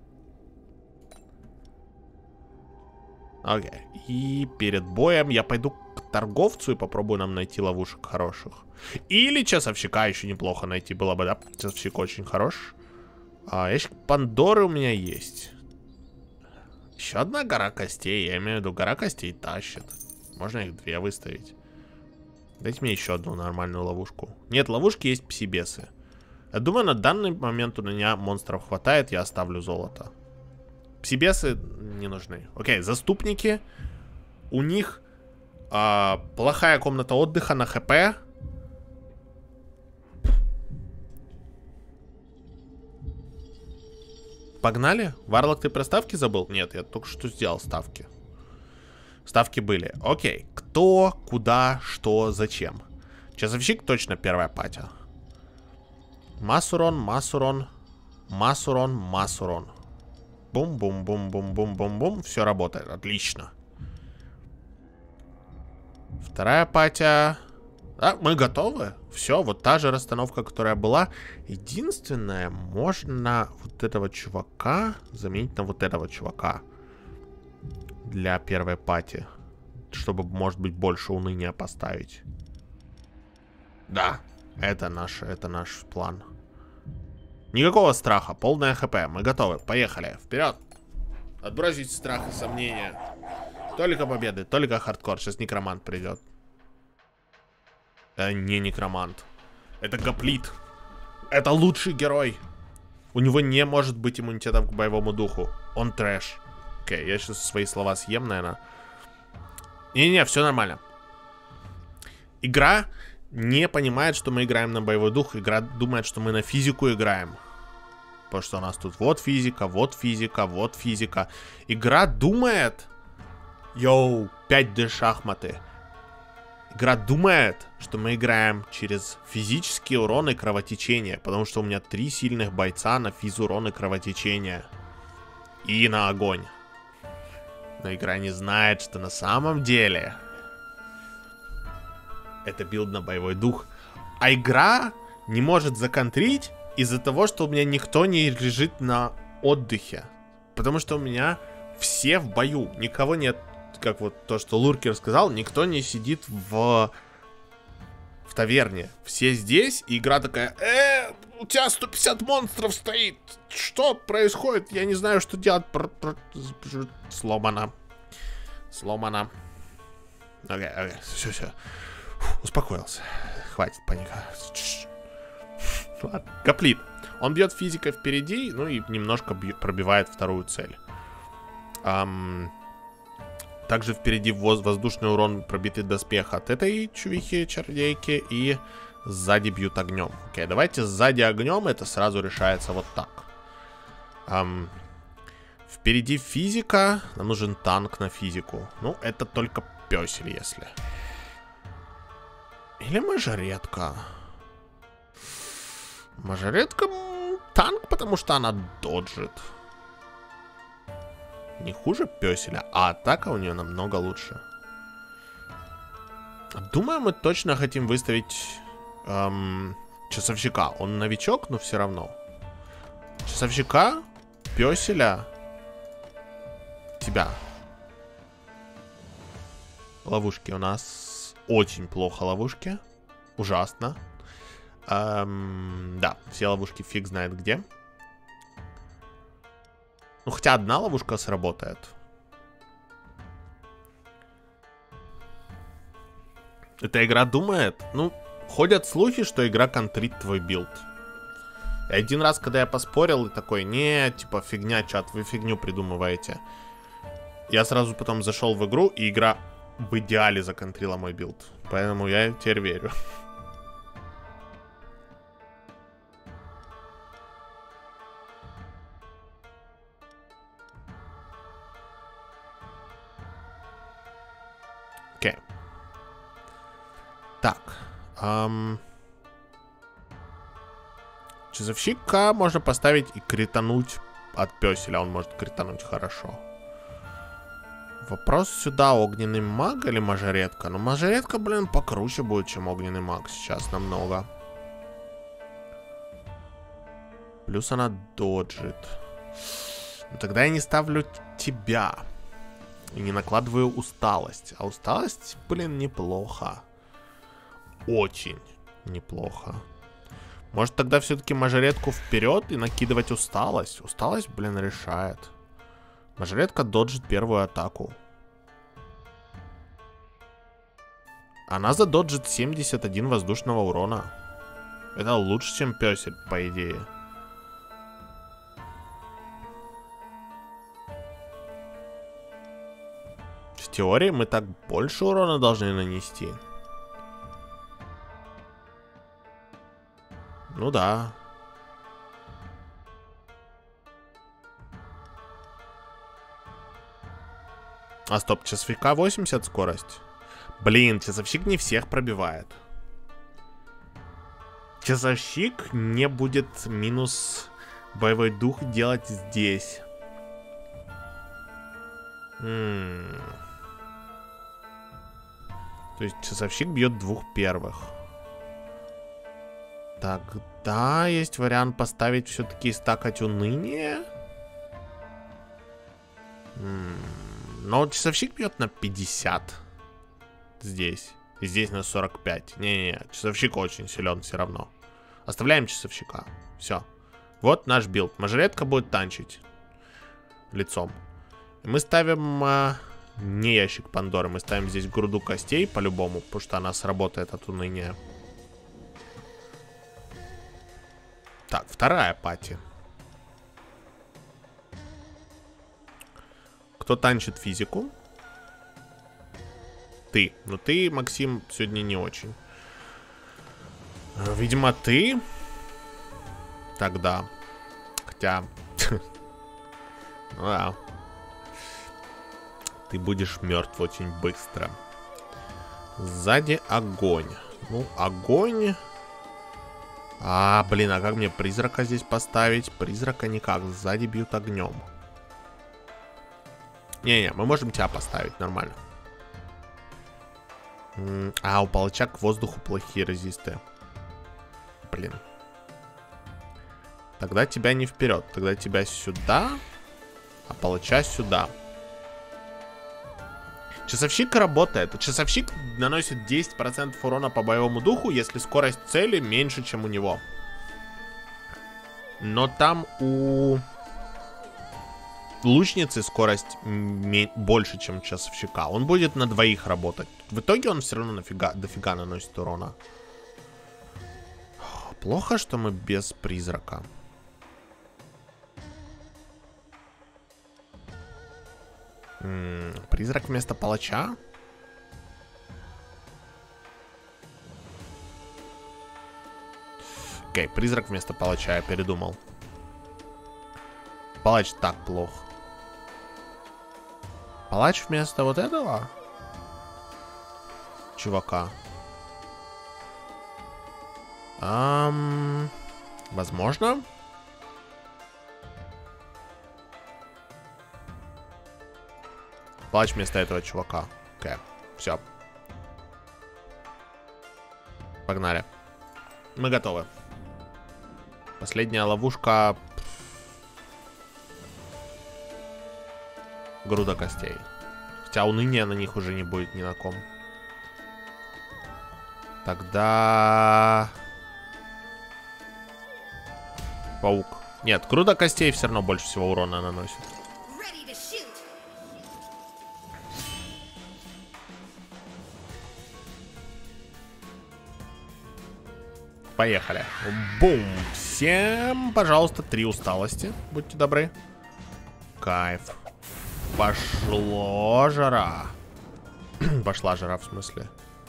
Окей. И перед боем я пойду к торговцу и попробую нам найти ловушек хороших. Или часовщика еще неплохо найти было бы, да? Часовщик очень хорош. Ящик Пандоры у меня есть. Еще одна гора костей. Я имею в виду, гора костей тащит. Можно их 2 выставить. Дайте мне еще одну нормальную ловушку. Нет, ловушки есть псибесы. Я думаю, на данный момент у меня монстров хватает. Я оставлю золото. Псибесы не нужны. Окей, заступники. У них плохая комната отдыха на ХП. Погнали? Варлок, ты про ставки забыл? Нет, я только что сделал ставки. Ставки были. Окей. Кто, куда, что, зачем? Часовщик точно первая патя. Масурон, Масурон, Масурон, Масурон. Бум-бум-бум-бум-бум-бум-бум. Все работает. Отлично. Вторая патя. Да, мы готовы. Все, вот та же расстановка, которая была. Единственное, можно вот этого чувака заменить на вот этого чувака. Для первой пати. Чтобы, может быть, больше уныния поставить. Да, это наш план. Никакого страха, полное хп. Мы готовы, поехали, вперед. Отбросить страх и сомнения. Только победы, только хардкор. Сейчас некромант придет. Не некромант. Это гоплит. Это лучший герой. У него не может быть иммунитета к боевому духу. Он трэш. Окей, я сейчас свои слова съем, наверное. Не-не, все нормально. Игра не понимает, что мы играем на боевой дух. Игра думает, что мы на физику играем. Потому что у нас тут вот физика, вот физика, вот физика. Игра думает... Йоу, 5D шахматы. Игра думает, что мы играем через физический урон и кровотечение. Потому что у меня 3 сильных бойца на физурон и кровотечение. И на огонь. Но игра не знает, что на самом деле это билд на боевой дух. А игра не может законтрить из-за того, что у меня никто не лежит на отдыхе. Потому что у меня все в бою. Никого нет, как вот то, что Луркер сказал, никто не сидит в таверне. Все здесь, и игра такая: у тебя 150 монстров стоит. Что происходит? Я не знаю, что делать. Сломано. Сломано. Окей, все. Успокоился. Хватит паника. Ладно. Гоплит. Он бьет физикой впереди, ну и немножко пробивает вторую цель. Также впереди воздушный урон, пробитый доспех от этой чувихи-чародейки. И сзади бьют огнем. Окей, давайте сзади огнем. Это сразу решается вот так. Впереди физика. Нам нужен танк на физику. Ну, это только пёсель, если. Или мажоретка. Мажоретка танк, потому что она доджит. Не хуже пёселя, а атака у нее намного лучше. Думаю, мы точно хотим выставить часовщика. Он новичок, но все равно. Часовщика, пёселя, тебя. Ловушки у нас очень плохо, ловушки. Ужасно. Да, все ловушки фиг знает где. Ну, хотя одна ловушка сработает. Эта игра думает... Ну, ходят слухи, что игра контрит твой билд. И один раз, когда я поспорил, и такой, не, типа, фигня, чат, вы фигню придумываете. Я сразу потом зашел в игру, и игра в идеале законтрила мой билд. Поэтому я теперь верю. Окей. Так. Часовщика можно поставить и критануть от пёселя. Он может критануть хорошо. Вопрос сюда, огненный маг или мажоретка? Ну, мажоретка, блин, покруче будет, чем огненный маг сейчас намного. Плюс она доджит. Ну, тогда я не ставлю тебя. И не накладываю усталость. А усталость, блин, неплохо. Очень неплохо. Может, тогда все-таки мажоретку вперед и накидывать усталость? Усталость, блин, решает. Мажоретка доджит первую атаку. Она задоджит 71 воздушного урона. Это лучше, чем пёсель, по идее. В теории мы так больше урона должны нанести. Ну да. А стоп, часовщика 80 скорость. Блин, часовщик не всех пробивает. Часовщик не будет минус боевой дух делать здесь. То есть часовщик бьет двух первых. Тогда есть вариант поставить все-таки стакать уныние. Но часовщик бьет на 50. Здесь. И здесь на 45. Не-не-не, часовщик очень силен все равно. Оставляем часовщика. Все. Вот наш билд. Мажоретка будет танчить лицом. И мы ставим не ящик Пандоры. Мы ставим здесь груду костей по-любому, потому что она сработает от уныния. Так, вторая пати. Кто танчит физику? Ты. Ну ты, Максим, сегодня не очень. Видимо, ты. Тогда. Хотя... Ну да. Ты будешь мертв очень быстро. Сзади огонь. Ну, огонь... блин, а как мне призрака здесь поставить? Призрака никак, сзади бьют огнем. Не-не, мы можем тебя поставить, нормально. У палача к воздуху плохие резисты. Блин. Тогда тебя не вперед, тогда тебя сюда, а палача сюда. Часовщик работает. Часовщик наносит 10% урона по боевому духу, если скорость цели меньше, чем у него. Но там у лучницы скорость больше, чем у часовщика. Он будет на двоих работать. В итоге он все равно дофига наносит урона. Плохо, что мы без призрака. Призрак вместо палача? Окей, призрак вместо палача, я передумал. Палач так плохо. Палач вместо вот этого чувака. Возможно. Палач вместо этого чувака. Окей, все. Погнали. Мы готовы. Последняя ловушка. Груда костей. Хотя уныния на них уже не будет ни на ком. Тогда... Паук. Нет, груда костей все равно больше всего урона наносит. Поехали. Бум. Всем, пожалуйста, 3 усталости. Будьте добры. Кайф. Пошло жара. Пошла жара, в смысле.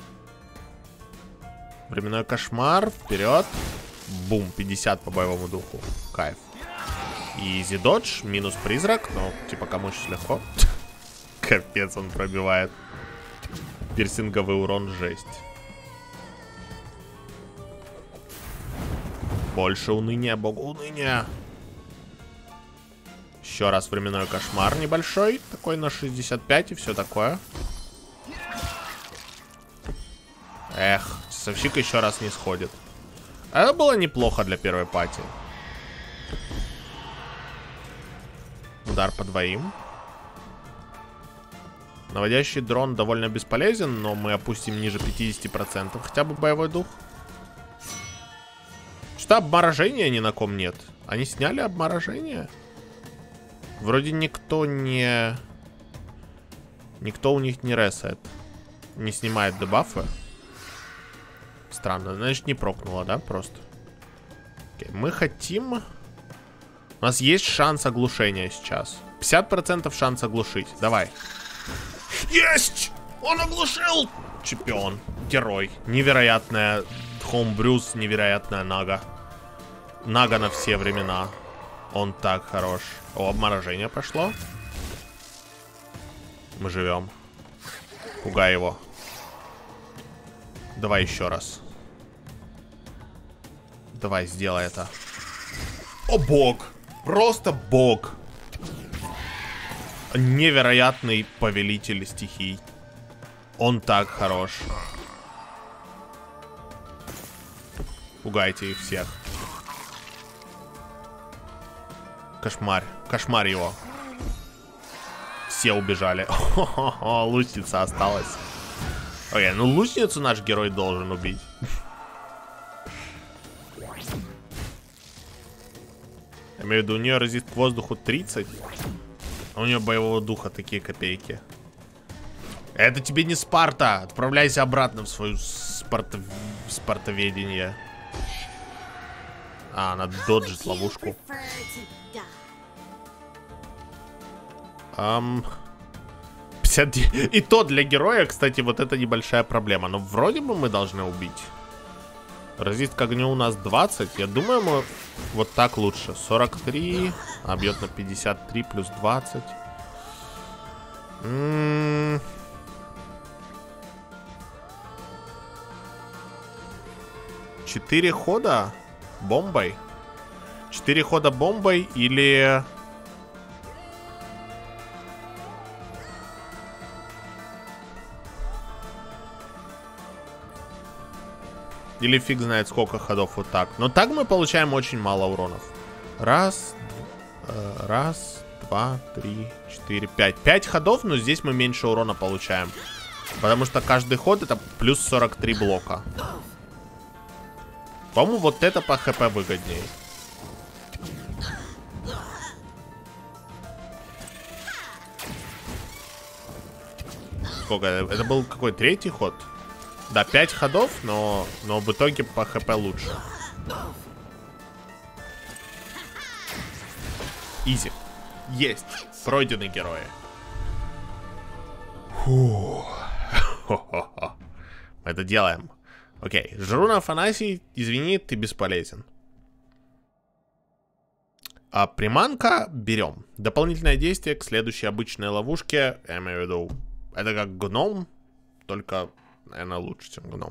Временной кошмар. Вперед. Бум. 50 по боевому духу. Кайф. Изи додж. Минус призрак. Ну, типа, кому сейчас легко. Капец, он пробивает. Пирсинговый урон. Жесть. Больше уныния, богу уныния. Еще раз временной кошмар небольшой. Такой на 65 и все такое. Эх, часовщик еще раз не сходит. Это было неплохо для первой пати. Удар по двоим. Наводящий дрон довольно бесполезен, но мы опустим ниже 50% хотя бы боевой дух. Что обморожения ни на ком нет. Они сняли обморожение? Вроде никто у них не ресает. Не снимает дебафы. Странно, значит не прокнуло, да, просто. Окей, мы хотим... У нас есть шанс оглушения сейчас. 50% шанс оглушить, давай. Есть! Он оглушил! Чемпион, герой. Невероятная хоумбрюс, невероятная Нага. Нага на все времена. Он так хорош. О, обморожение прошло. Мы живем. Пугай его. Давай еще раз. Давай, сделай это. О, бог! Просто бог! Невероятный повелитель стихий. Он так хорош. Пугайте их всех. Кошмарь. Кошмарь его. Все убежали. Лучница осталась. Окей, ну лучницу наш герой должен убить. Я имею в виду, у нее резист к воздуху 30. А у нее боевого духа такие копейки. Это тебе не Спарта. Отправляйся обратно в свою спартоведение. А, она доджит ловушку. 50... И то для героя, кстати, вот это небольшая проблема. Но вроде бы мы должны убить. Резист к огню у нас 20. Я думаю, мы вот так лучше. 43. А бьет на 53 плюс 20. 4 хода бомбой. 4 хода бомбой или... Или фиг знает сколько ходов вот так. Но так мы получаем очень мало уронов. Раз, два, три, 4, 5. 5 ходов, но здесь мы меньше урона получаем. Потому что каждый ход это плюс 43 блока. По-моему, вот это по хп выгоднее. Сколько? Это был какой третий ход? Да, 5 ходов, но в итоге по хп лучше. Изи. Есть. Пройдены герои. Мы это делаем. Окей. Жрун Афанасий, извини, ты бесполезен. А приманка берем. Дополнительное действие к следующей обычной ловушке. Я имею в виду, это как гном, только... Наверное, лучше, чем гном.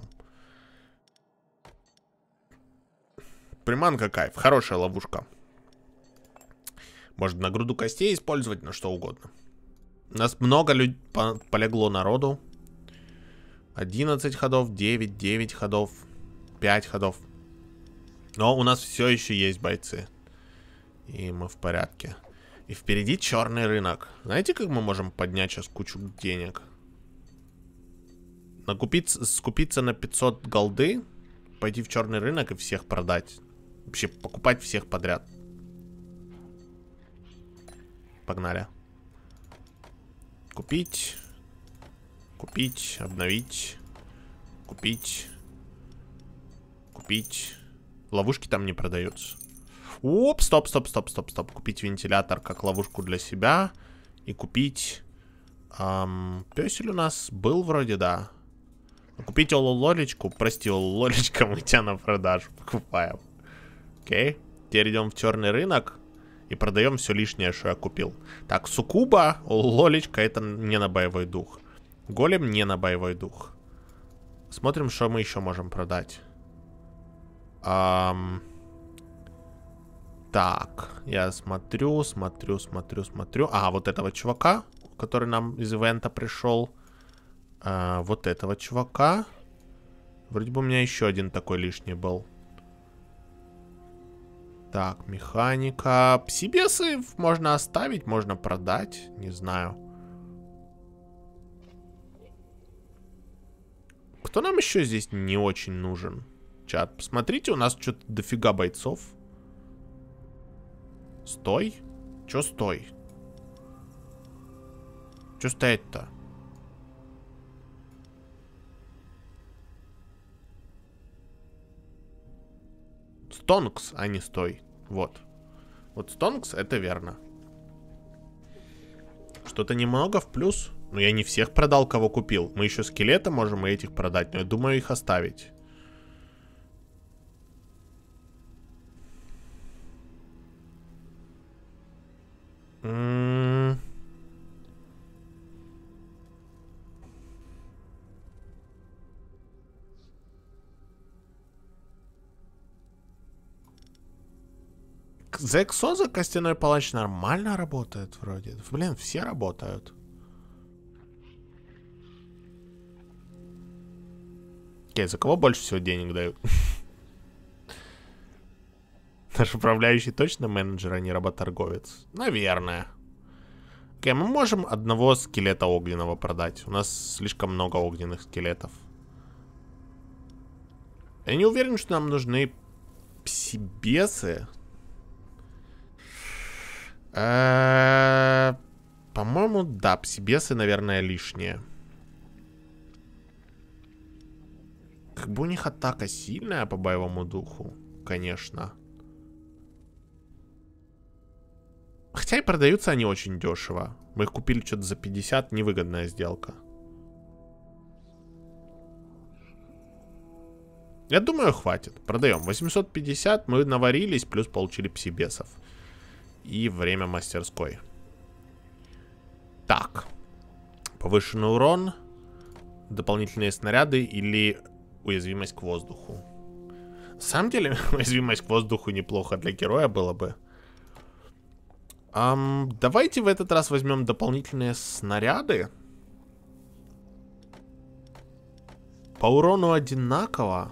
Приманка кайф. Хорошая ловушка. Можно на груду костей использовать, на что угодно. У нас много полегло народу. 11 ходов, 9 ходов, 5 ходов. Но у нас все еще есть бойцы. И мы в порядке. И впереди черный рынок. Знаете, как мы можем поднять сейчас кучу денег? Скупиться на 500 голды, пойти в черный рынок и всех продать. Вообще покупать всех подряд. Погнали. Купить. Купить, обновить. Купить. Купить. Ловушки там не продаются. Оп, стоп. Купить вентилятор как ловушку для себя. И купить... пёсель у нас был вроде, да. Купить олололечку. Прости, олололечка, мы тебя на продажу покупаем. Окей. Теперь идем в черный рынок. И продаем все лишнее, что я купил. Так, суккуба, олололечка, это не на боевой дух. Голем не на боевой дух. Смотрим, что мы еще можем продать. Так, я смотрю. А, вот этого чувака, который нам из ивента пришел. Вот этого чувака. Вроде бы у меня еще один такой лишний был. Так, механика. Псибесы можно оставить, можно продать. Не знаю. Кто нам еще здесь не очень нужен? Чат, посмотрите, у нас что-то дофига бойцов. Стой. Че стой? Че стоять-то? Стонкс, а не стой. Вот. Вот Стонкс, это верно. Что-то немного в плюс. Но я не всех продал, кого купил. Мы еще скелета можем и этих продать. Но я думаю их оставить. Зексоза костяной палач нормально работает вроде. Блин, все работают. Окей, за кого больше всего денег дают? Наш управляющий точно менеджер, а не работорговец? Наверное. Окей, мы можем одного скелета огненного продать. У нас слишком много огненных скелетов. Я не уверен, что нам нужны псибесы. По-моему, да, псибесы, наверное, лишние. Как бы у них атака сильная по боевому духу, конечно. Хотя и продаются они очень дешево. Мы их купили что-то за 50, невыгодная сделка. Я думаю, хватит. Продаем. 850 мы наварились, плюс получили псибесов. И время мастерской. Так. Повышенный урон. Дополнительные снаряды или уязвимость к воздуху. На самом деле, уязвимость к воздуху неплохо для героя было бы. Давайте в этот раз возьмем дополнительные снаряды. По урону одинаково.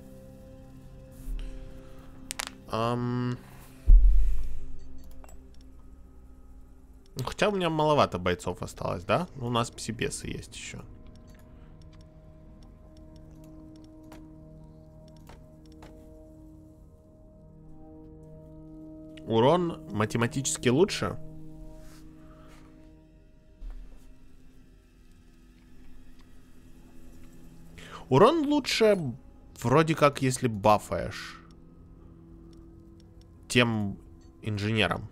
Хотя у меня маловато бойцов осталось, да? У нас псибесы есть еще. Урон математически лучше. Урон лучше вроде как, если бафаешь тем инженером.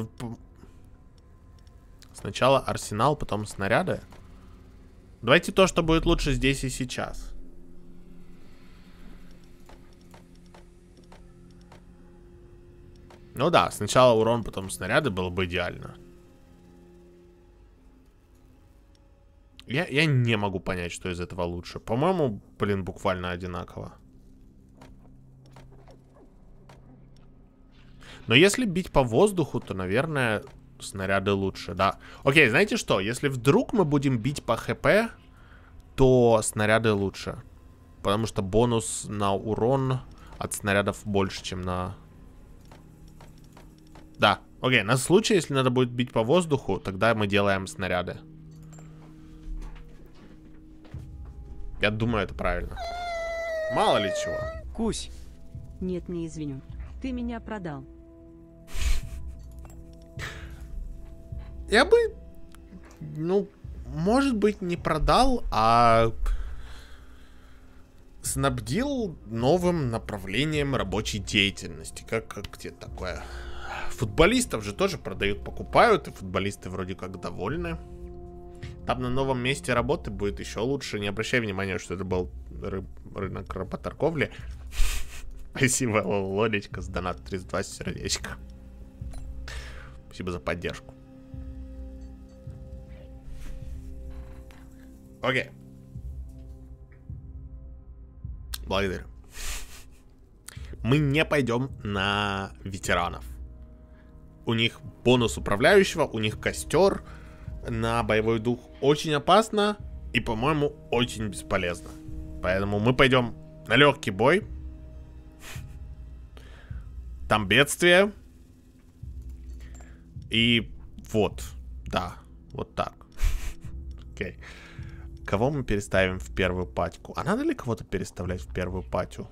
Сначала арсенал, потом снаряды. Давайте то, что будет лучше здесь и сейчас. Ну да, сначала урон, потом снаряды было бы идеально. Я не могу понять, что из этого лучше. По-моему, блин, буквально одинаково. Но если бить по воздуху, то, наверное, снаряды лучше, да. Окей, знаете что? Если вдруг мы будем бить по ХП, то снаряды лучше. Потому что бонус на урон от снарядов больше, чем на... Да, окей, на случай, если надо будет бить по воздуху, тогда мы делаем снаряды. Я думаю, это правильно. Мало ли чего. Кусь. Нет, не извиню. Ты меня продал. Я бы, ну, может быть, не продал, а снабдил новым направлением рабочей деятельности. Как где такое? Футболистов же тоже продают, покупают, и футболисты вроде как довольны. Там на новом месте работы будет еще лучше. Не обращай внимания, что это был рынок работорговли. Спасибо, Лолечка, с донат 32 сердечка. Спасибо за поддержку. Окей. Благодарю. Мы не пойдем на ветеранов. У них бонус управляющего, у них костер. На боевой дух очень опасно и, по-моему, очень бесполезно. Поэтому мы пойдем на легкий бой. Там бедствие. И вот. Да, вот так. Окей. Кого мы переставим в первую патьку? А надо ли кого-то переставлять в первую патью?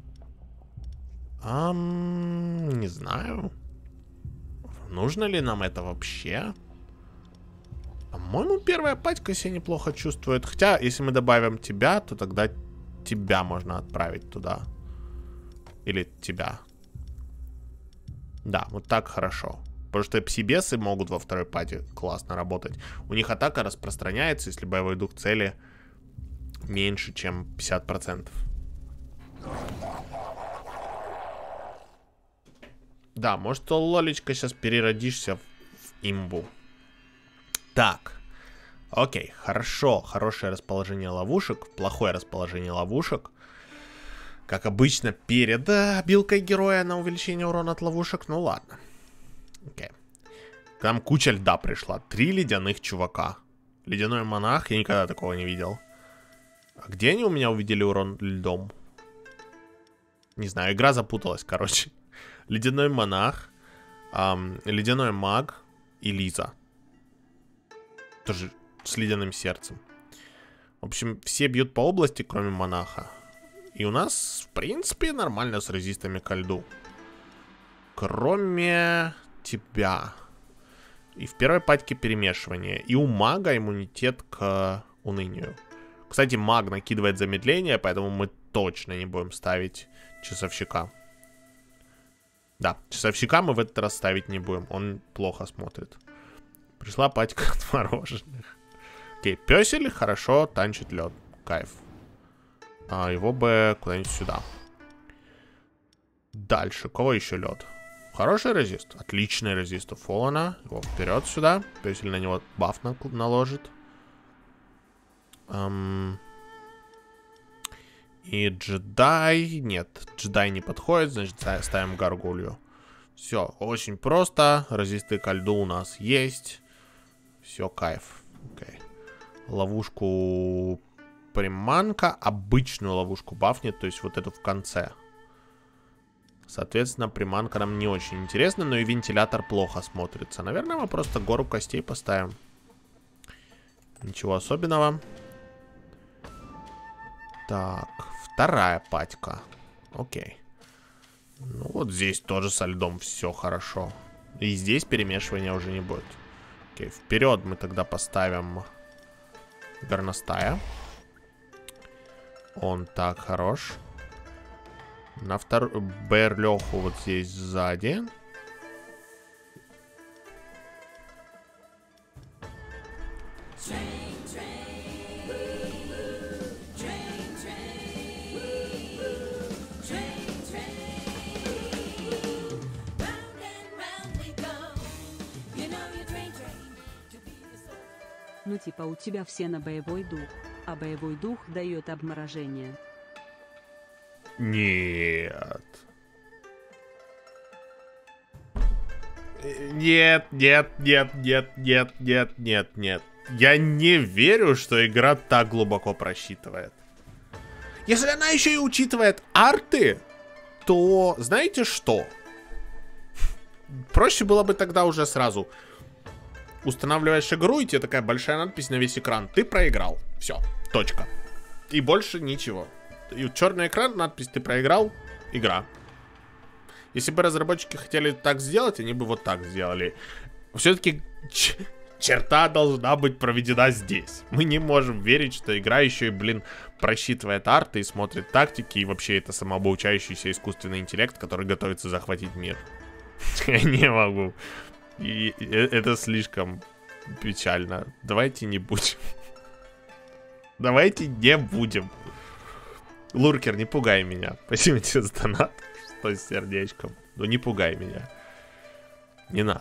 Не знаю. Нужно ли нам это вообще? По-моему, первая патька себя неплохо чувствует. Хотя, если мы добавим тебя, то тогда тебя можно отправить туда. Или тебя. Да, вот так хорошо. Потому что псибесы могут во второй пати классно работать. У них атака распространяется, если боевой дух цели меньше, чем 50%. Да, может, Лолечка, сейчас переродишься в имбу. Так. Окей, хорошо. Хорошее расположение ловушек. Плохое расположение ловушек. Как обычно, перед обилкой героя на увеличение урона от ловушек. Ну ладно. Окей. К нам куча льда пришла. 3 ледяных чувака. Ледяной монах. Я никогда такого не видел. А где они у меня увидели урон льдом? Не знаю, игра запуталась, короче. Ледяной монах. Ледяной маг. И Лиза. Тоже с ледяным сердцем. В общем, все бьют по области, кроме монаха. И у нас, в принципе, нормально с резистами ко льду. Кроме тебя. И в первой патьке перемешивание. И у мага иммунитет к унынию. Кстати, маг накидывает замедление, поэтому мы точно не будем ставить часовщика. Да, часовщика мы в этот раз ставить не будем. Он плохо смотрит. Пришла патька отмороженных. Окей, пёсель хорошо танчит лед. Кайф. Его бы куда-нибудь сюда. Дальше. Кого еще лед? Хороший резист. Отличный резист у Фолана. Его вперед сюда. Пёсель на него баф наложит. И джедай. Нет, джедай не подходит. Значит, ставим гаргулью. Все, очень просто. Резисты ко льду у нас есть. Все, кайф. Окей. Ловушку приманка. Обычную ловушку бафнет. То есть вот эту в конце. Соответственно, приманка нам не очень интересна. Но и вентилятор плохо смотрится. Наверное, мы просто гору костей поставим. Ничего особенного. Так, вторая патька. Окей. Ну вот здесь тоже со льдом все хорошо. И здесь перемешивания уже не будет. Окей, вперед мы тогда поставим горностая. Он так хорош. На вторую Берлёху вот здесь сзади. Ну типа у тебя все на боевой дух, а боевой дух дает обморожение. Нет. Нет, нет, нет, нет, нет, нет, нет, нет. Я не верю, что игра так глубоко просчитывает. Если она еще и учитывает арты, то знаете что? Проще было бы тогда уже сразу. Устанавливаешь игру, и тебе такая большая надпись на весь экран. Ты проиграл. Все, точка. И больше ничего. И черный экран, надпись «Ты проиграл», игра. Если бы разработчики хотели так сделать, они бы вот так сделали. Все-таки черта должна быть проведена здесь. Мы не можем верить, что игра еще и, блин, просчитывает арты и смотрит тактики, и вообще это самообучающийся искусственный интеллект, который готовится захватить мир. Я не могу. И это слишком печально. Давайте не будем. Давайте не будем. Луркер, не пугай меня. Спасибо тебе за донат. Что с сердечком. Ну не пугай меня. Не надо.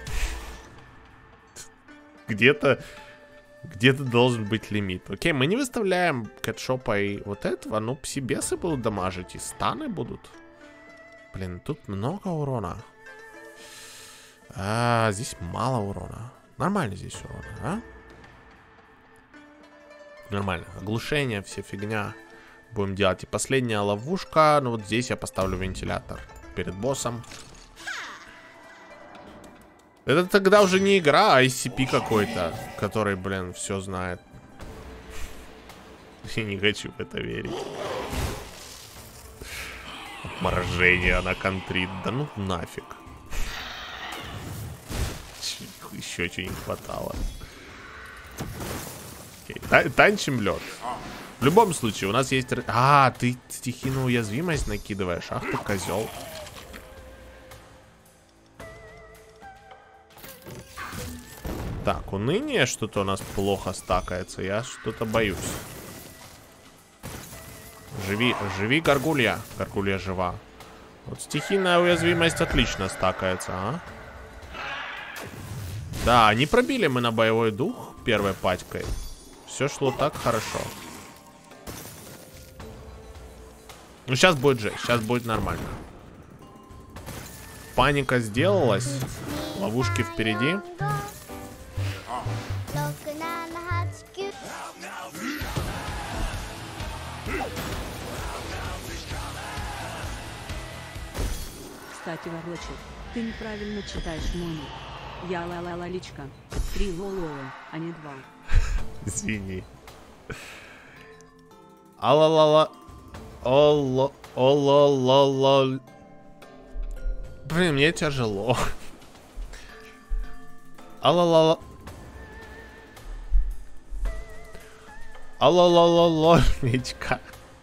Где-то должен быть лимит. Окей, мы не выставляем кэтшопа и вот этого. Ну, псибесы будут дамажить и станы будут. Блин, тут много урона. А, здесь мало урона. Нормально здесь урона, а? Нормально. Оглушение, все фигня. Будем делать. И последняя ловушка. Ну, вот здесь я поставлю вентилятор перед боссом. Это тогда уже не игра, а SCP какой-то, который, блин, все знает. Я не хочу в это верить. Обморожение она контрит. Да ну нафиг. Еще чего не хватало. Окей, танчим лед. В любом случае, у нас есть... А, ты стихийную уязвимость накидываешь. Ах ты козел. Так, уныние что-то у нас плохо стакается. Я что-то боюсь. Живи, Гаргулья. Гаргулья жива. Вот стихийная уязвимость отлично стакается, а? Да, не пробили мы на боевой дух первой патькой. Все шло так хорошо. Ну, сейчас будет же. Сейчас будет нормально. Паника сделалась. Ловушки впереди. Кстати, Варлочек, ты неправильно читаешь мой ник. Я ла-ла-ла-личка. 3 лололы, а не 2. Извини. А-ла-ла-ла. О-ла-ла-ла. Блин, мне тяжело. А-ла-ла-ла. А-ла-ла-ла-ла, личка.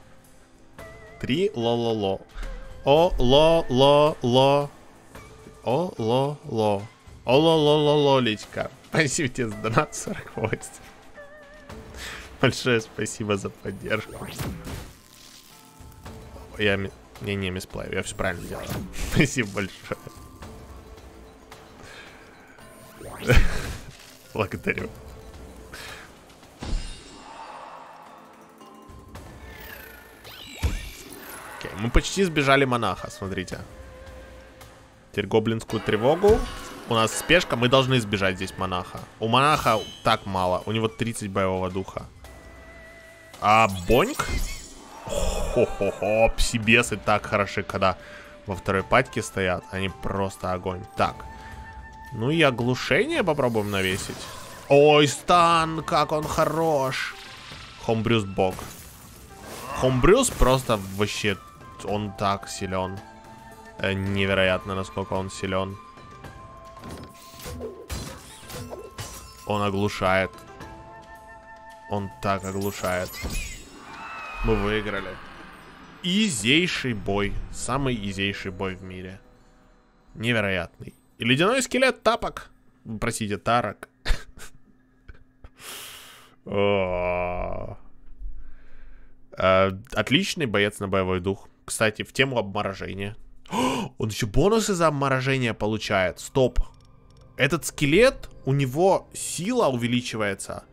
3 ло-ло-ло. О-ло-ло-ло. О-ло-ло. О-ло-ло-ло-ло, личка. Спасибо тебе за донат 48. Большое спасибо за поддержку. Я не мисплею, я все правильно делаю. Спасибо большое. Благодарю. Окей, мы почти сбежали монаха, смотрите. Теперь гоблинскую тревогу. У нас спешка, мы должны сбежать здесь монаха. У монаха так мало, у него 30 боевого духа. А боньк? Хо-хо-хо, псибесы так хороши, когда во второй патьке стоят. Они просто огонь. Так, ну и оглушение попробуем навесить. Ой, стан, как он хорош. Хомбрюс бог. Хомбрюс просто вообще, он так силен. Невероятно, насколько он силен. Он оглушает. Он так оглушает. Мы выиграли. Изейший бой. Самый изейший бой в мире. Невероятный. И ледяной скелет тапок. Простите, тарок. Отличный боец на боевой дух. Кстати, в тему обморожения. Он еще бонусы за обморожение получает. Стоп. Этот скелет, у него сила увеличивается,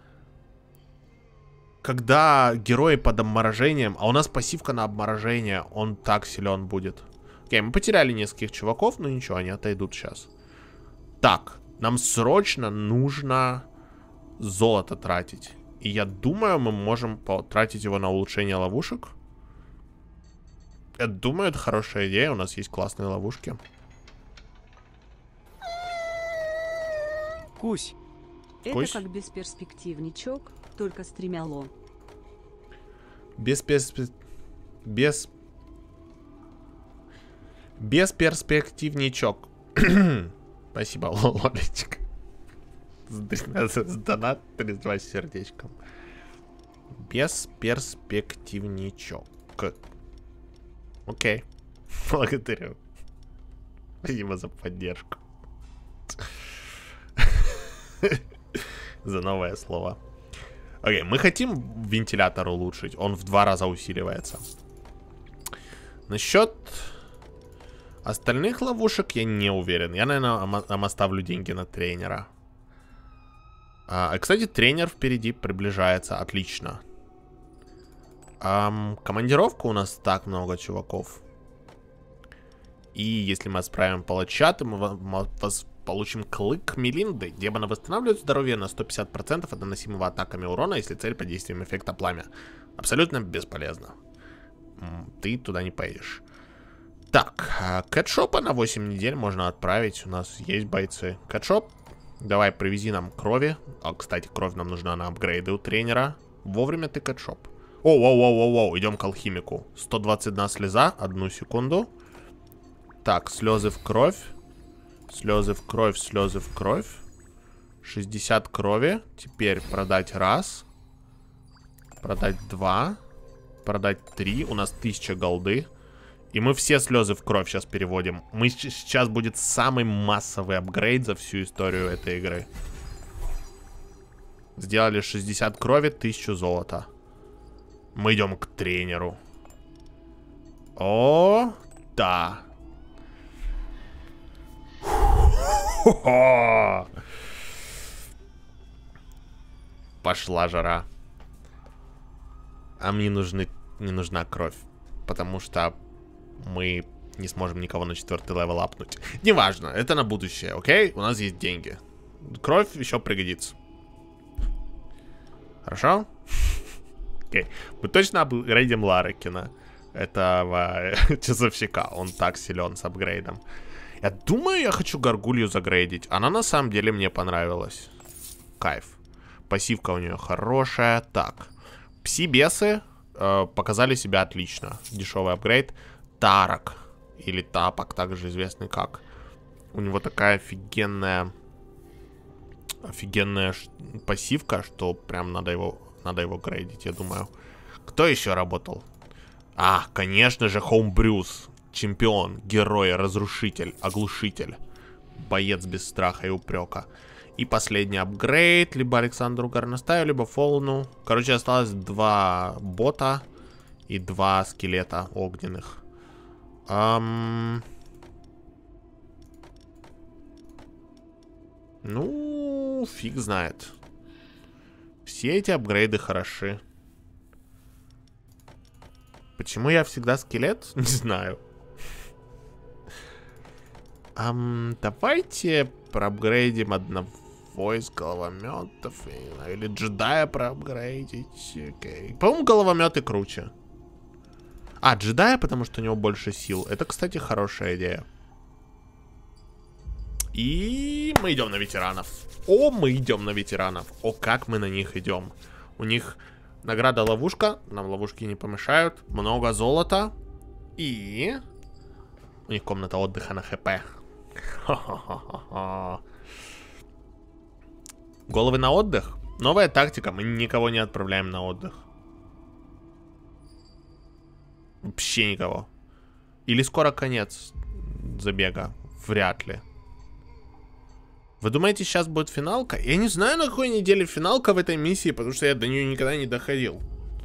когда герои под обморожением. А у нас пассивка на обморожение. Он так силен будет. Окей, мы потеряли нескольких чуваков, но ничего, они отойдут сейчас. Так, нам срочно нужно золото тратить. И я думаю, мы можем потратить его на улучшение ловушек. Я думаю, это хорошая идея. У нас есть классные ловушки. Кусь. Это как бесперспективничок, только с 3 ло. Бесперспективничок. Спасибо, лолечка. С донат 32 с сердечком. Бесперспективничок. Окей. Благодарю. Спасибо за поддержку. За новое слово. Окей, мы хотим вентилятор улучшить. Он в 2 раза усиливается. Насчет остальных ловушек я не уверен. Я, наверное, оставлю деньги на тренера. Кстати, тренер впереди приближается. Отлично. Командировка у нас так много чуваков. И если мы отправим палача, то мы получим клык Мелинды. Демона восстанавливает здоровье на 150% от наносимого атаками урона, если цель под действием эффекта пламя. Абсолютно бесполезно. Ты туда не поедешь. Так, Кэтшопа на 8 недель можно отправить. У нас есть бойцы. Кэтшоп, давай привези нам крови. Кстати, кровь нам нужна на апгрейды у тренера. Вовремя ты, Кэтшоп. Оу, идем к алхимику. 121 слеза, 1 секунду. Так, слезы в кровь. Слезы в кровь, слезы в кровь. 60 крови. Теперь продать 1. Продать 2. Продать 3. У нас 1000 голды. И мы все слезы в кровь сейчас переводим. Сейчас будет самый массовый апгрейд за всю историю этой игры. Сделали 60 крови, 1000 золота. Мы идем к тренеру. О, да. Пошла жара. А мне не нужна кровь. Потому что мы не сможем никого на 4-й левел апнуть. Неважно, это на будущее, окей? У нас есть деньги. Кровь еще пригодится. Хорошо? Окей. Мы точно апгрейдим Ларекина. Этого часовщика. Он так силен с апгрейдом. Я думаю, я хочу Гаргулью загрейдить. Она на самом деле мне понравилась. Кайф. Пассивка у нее хорошая. Так. Пси-бесы показали себя отлично. Дешевый апгрейд. Тарак. Или Тапок, также известный как. У него такая офигенная пассивка, что прям надо его грейдить, я думаю. Кто еще работал? Конечно же, Хоумбрюс. Чемпион, герой, разрушитель, оглушитель. Боец без страха и упрека. И последний апгрейд. Либо Александру Горностаю, либо Фолну. Короче, осталось 2 бота и 2 скелета огненных. Ну, фиг знает. Все эти апгрейды хороши. Почему я всегда скелет? Не знаю. Давайте проапгрейдим одного из головометов. Или джедая проапгрейдить. Okay. По-моему, головометы круче. Джедая, потому что у него больше сил. Это, кстати, хорошая идея. И мы идем на ветеранов. Мы идем на ветеранов. Как мы на них идем. У них награда ловушка. Нам ловушки не помешают. Много золота. И у них комната отдыха на ХП. Головы на отдых. Новая тактика. Мы никого не отправляем на отдых. Вообще никого. Или скоро конец забега? Вряд ли. Вы думаете, сейчас будет финалка? Я не знаю, на какой неделе финалка в этой миссии, потому что я до нее никогда не доходил.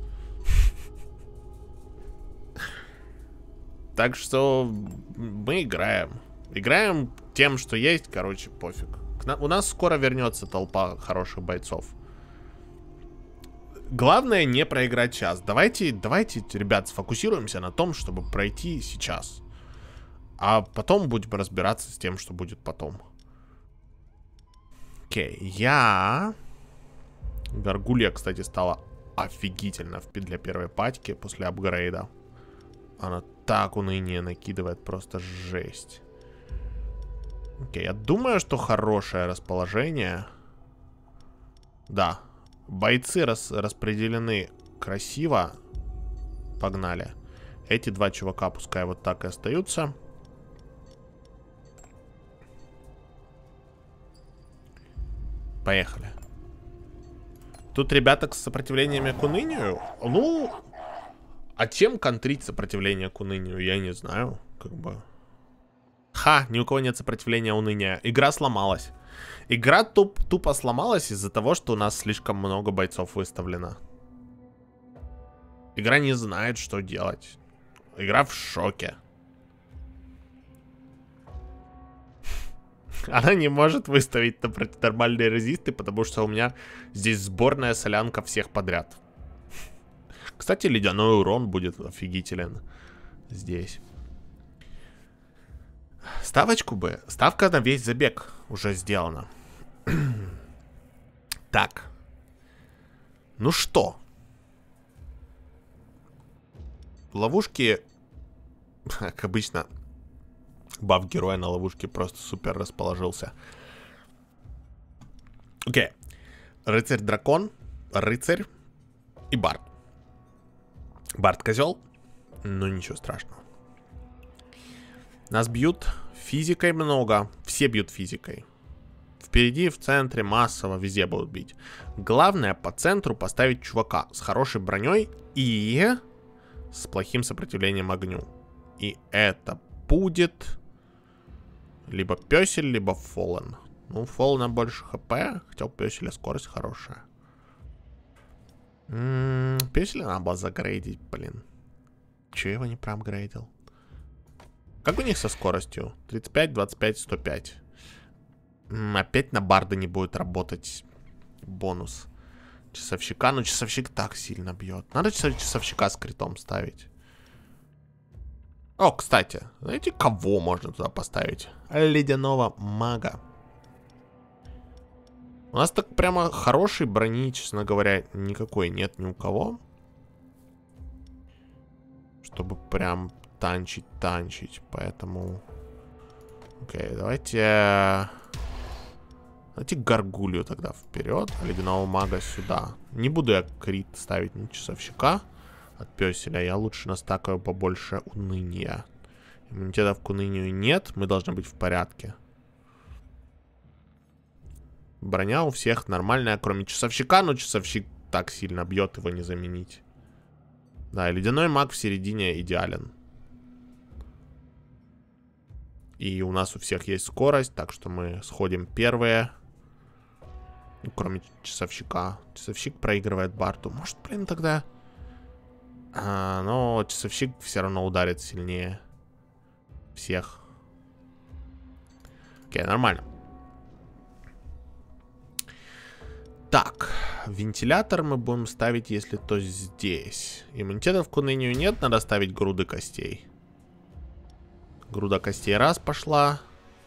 Так что мы играем. Играем тем, что есть, короче, пофиг. У нас скоро вернется толпа хороших бойцов. Главное не проиграть час. Давайте, ребят, сфокусируемся на том, чтобы пройти сейчас. А потом будем разбираться с тем, что будет потом. Окей, Гаргулья, кстати, стала офигительно для первой патики после апгрейда. Она так уныние накидывает, просто жесть. Окей, я думаю, что хорошее расположение. Да. Бойцы распределены красиво. Погнали. Эти 2 чувака пускай вот так и остаются. Поехали. Тут ребята с сопротивлениями к унынию. Ну, а чем контрить сопротивление к унынию, я не знаю. Как бы... Ха, ни у кого нет сопротивления уныния. Игра сломалась. Игра тупо сломалась из-за того, что у нас слишком много бойцов выставлено. Игра не знает, что делать. Игра в шоке. Она не может выставить нормальные резисты, потому что у меня здесь сборная солянка всех подряд. Кстати, ледяной урон будет офигителен здесь. Ставочку бы. Ставка на весь забег уже сделана. Так. Ну что? Ловушки, как обычно, баф героя на ловушке просто супер расположился. Окей. Рыцарь-дракон, рыцарь и бард. Бард козел, но ничего страшного. Нас бьют физикой много. Все бьют физикой. Впереди, в центре, массово, везде будут бить. Главное по центру поставить чувака с хорошей броней и с плохим сопротивлением огню. И это будет либо Пёсель, либо Фоллен. Ну, Фоллена больше хп, хотя у Пёселя скорость хорошая. Пёселя надо было загрейдить, блин. Чё я его не проапгрейдил? Как у них со скоростью? 35, 25, 105. Опять на барда не будет работать бонус. Часовщика, но часовщик так сильно бьет. Надо часовщика с критом ставить. О, кстати, знаете, кого можно туда поставить? Ледяного мага. У нас так прямо хорошей брони, честно говоря, никакой нет ни у кого. Чтобы прям танчить. Поэтому... Окей, давайте горгулью тогда вперед, а ледяного мага сюда. Не буду я крит ставить на часовщика от Пёселя. Я лучше настакаю побольше уныния. Иммунитетов к унынию нет. Мы должны быть в порядке. Броня у всех нормальная, кроме часовщика. Но часовщик так сильно бьет, его не заменить. Да, и ледяной маг в середине идеален. И у нас у всех есть скорость, так что мы сходим первые. Ну, кроме часовщика. Часовщик проигрывает барду. Может, блин, тогда... но часовщик все равно ударит сильнее всех. Окей, нормально. Так, вентилятор мы будем ставить, если то здесь. Иммунитетов к унынию нет, надо ставить груды костей. Груда костей раз пошла.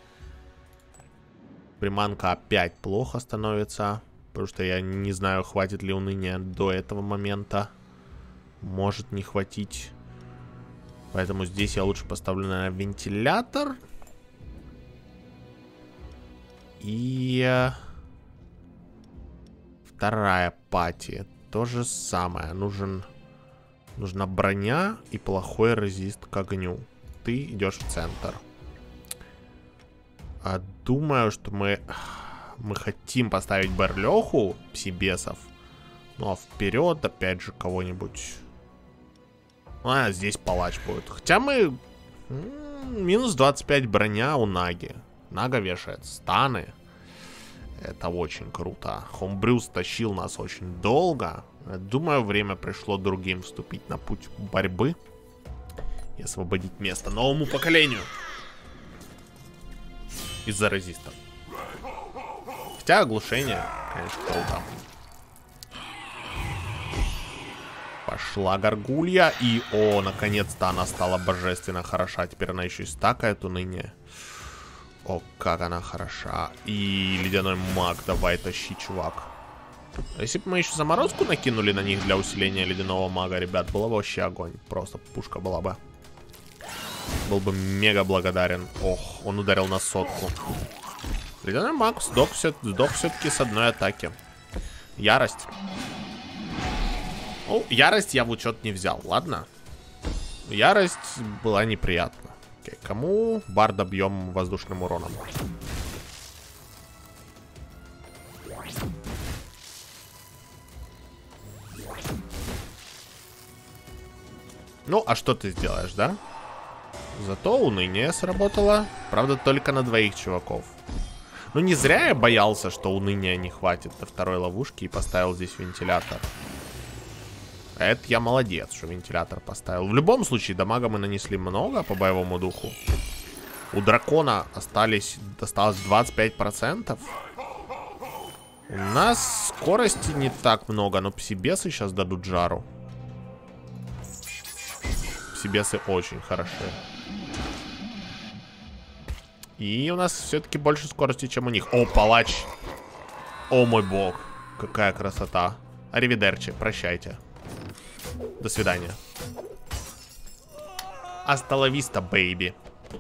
Приманка опять плохо становится. Потому что я не знаю, хватит ли уныния до этого момента. Может не хватить. Поэтому здесь я лучше поставлю, наверное, вентилятор. И... вторая пати. То же самое. Нужна броня и плохой резист к огню. Ты идешь в центр. Думаю, что мы хотим поставить Берлёху, псибесов. Ну а вперед, опять же, кого-нибудь. Здесь палач будет. Хотя мы... минус 25 броня у Наги. Нага вешает станы. Это очень круто. Хомбрю стащил нас очень долго. Думаю, время пришло другим вступить на путь борьбы. И освободить место новому поколению. Из-за резистов. Хотя оглушение, конечно, круто. Пошла горгулья. И, наконец-то она стала божественно хороша. Теперь она еще и стакает уныние. О, как она хороша. И ледяной маг, давай тащи, чувак. Если бы мы еще заморозку накинули на них для усиления ледяного мага, ребят, было бы вообще огонь. Просто пушка была бы. Был бы мега благодарен. Ох, он ударил на 100. Ледяной маг сдох все-таки с одной атаки. Ярость. Ярость я в учет не взял, ладно? Ярость была неприятна. Окей, кому барда бьем воздушным уроном? Ну, а что ты сделаешь, да? Зато уныние сработало. Правда, только на 2 чуваков. Ну, не зря я боялся, что уныния не хватит до 2-й ловушки и поставил здесь вентилятор. Это я молодец, что вентилятор поставил. В любом случае, дамага мы нанесли много по боевому духу. У дракона осталось 25%. У нас скорости не так много, но псибесы сейчас дадут жару. Псибесы очень хороши. И у нас все-таки больше скорости, чем у них. О, палач. О, мой бог. Какая красота. Аривидерчи, прощайте. До свидания. Hasta la vista, бэйби.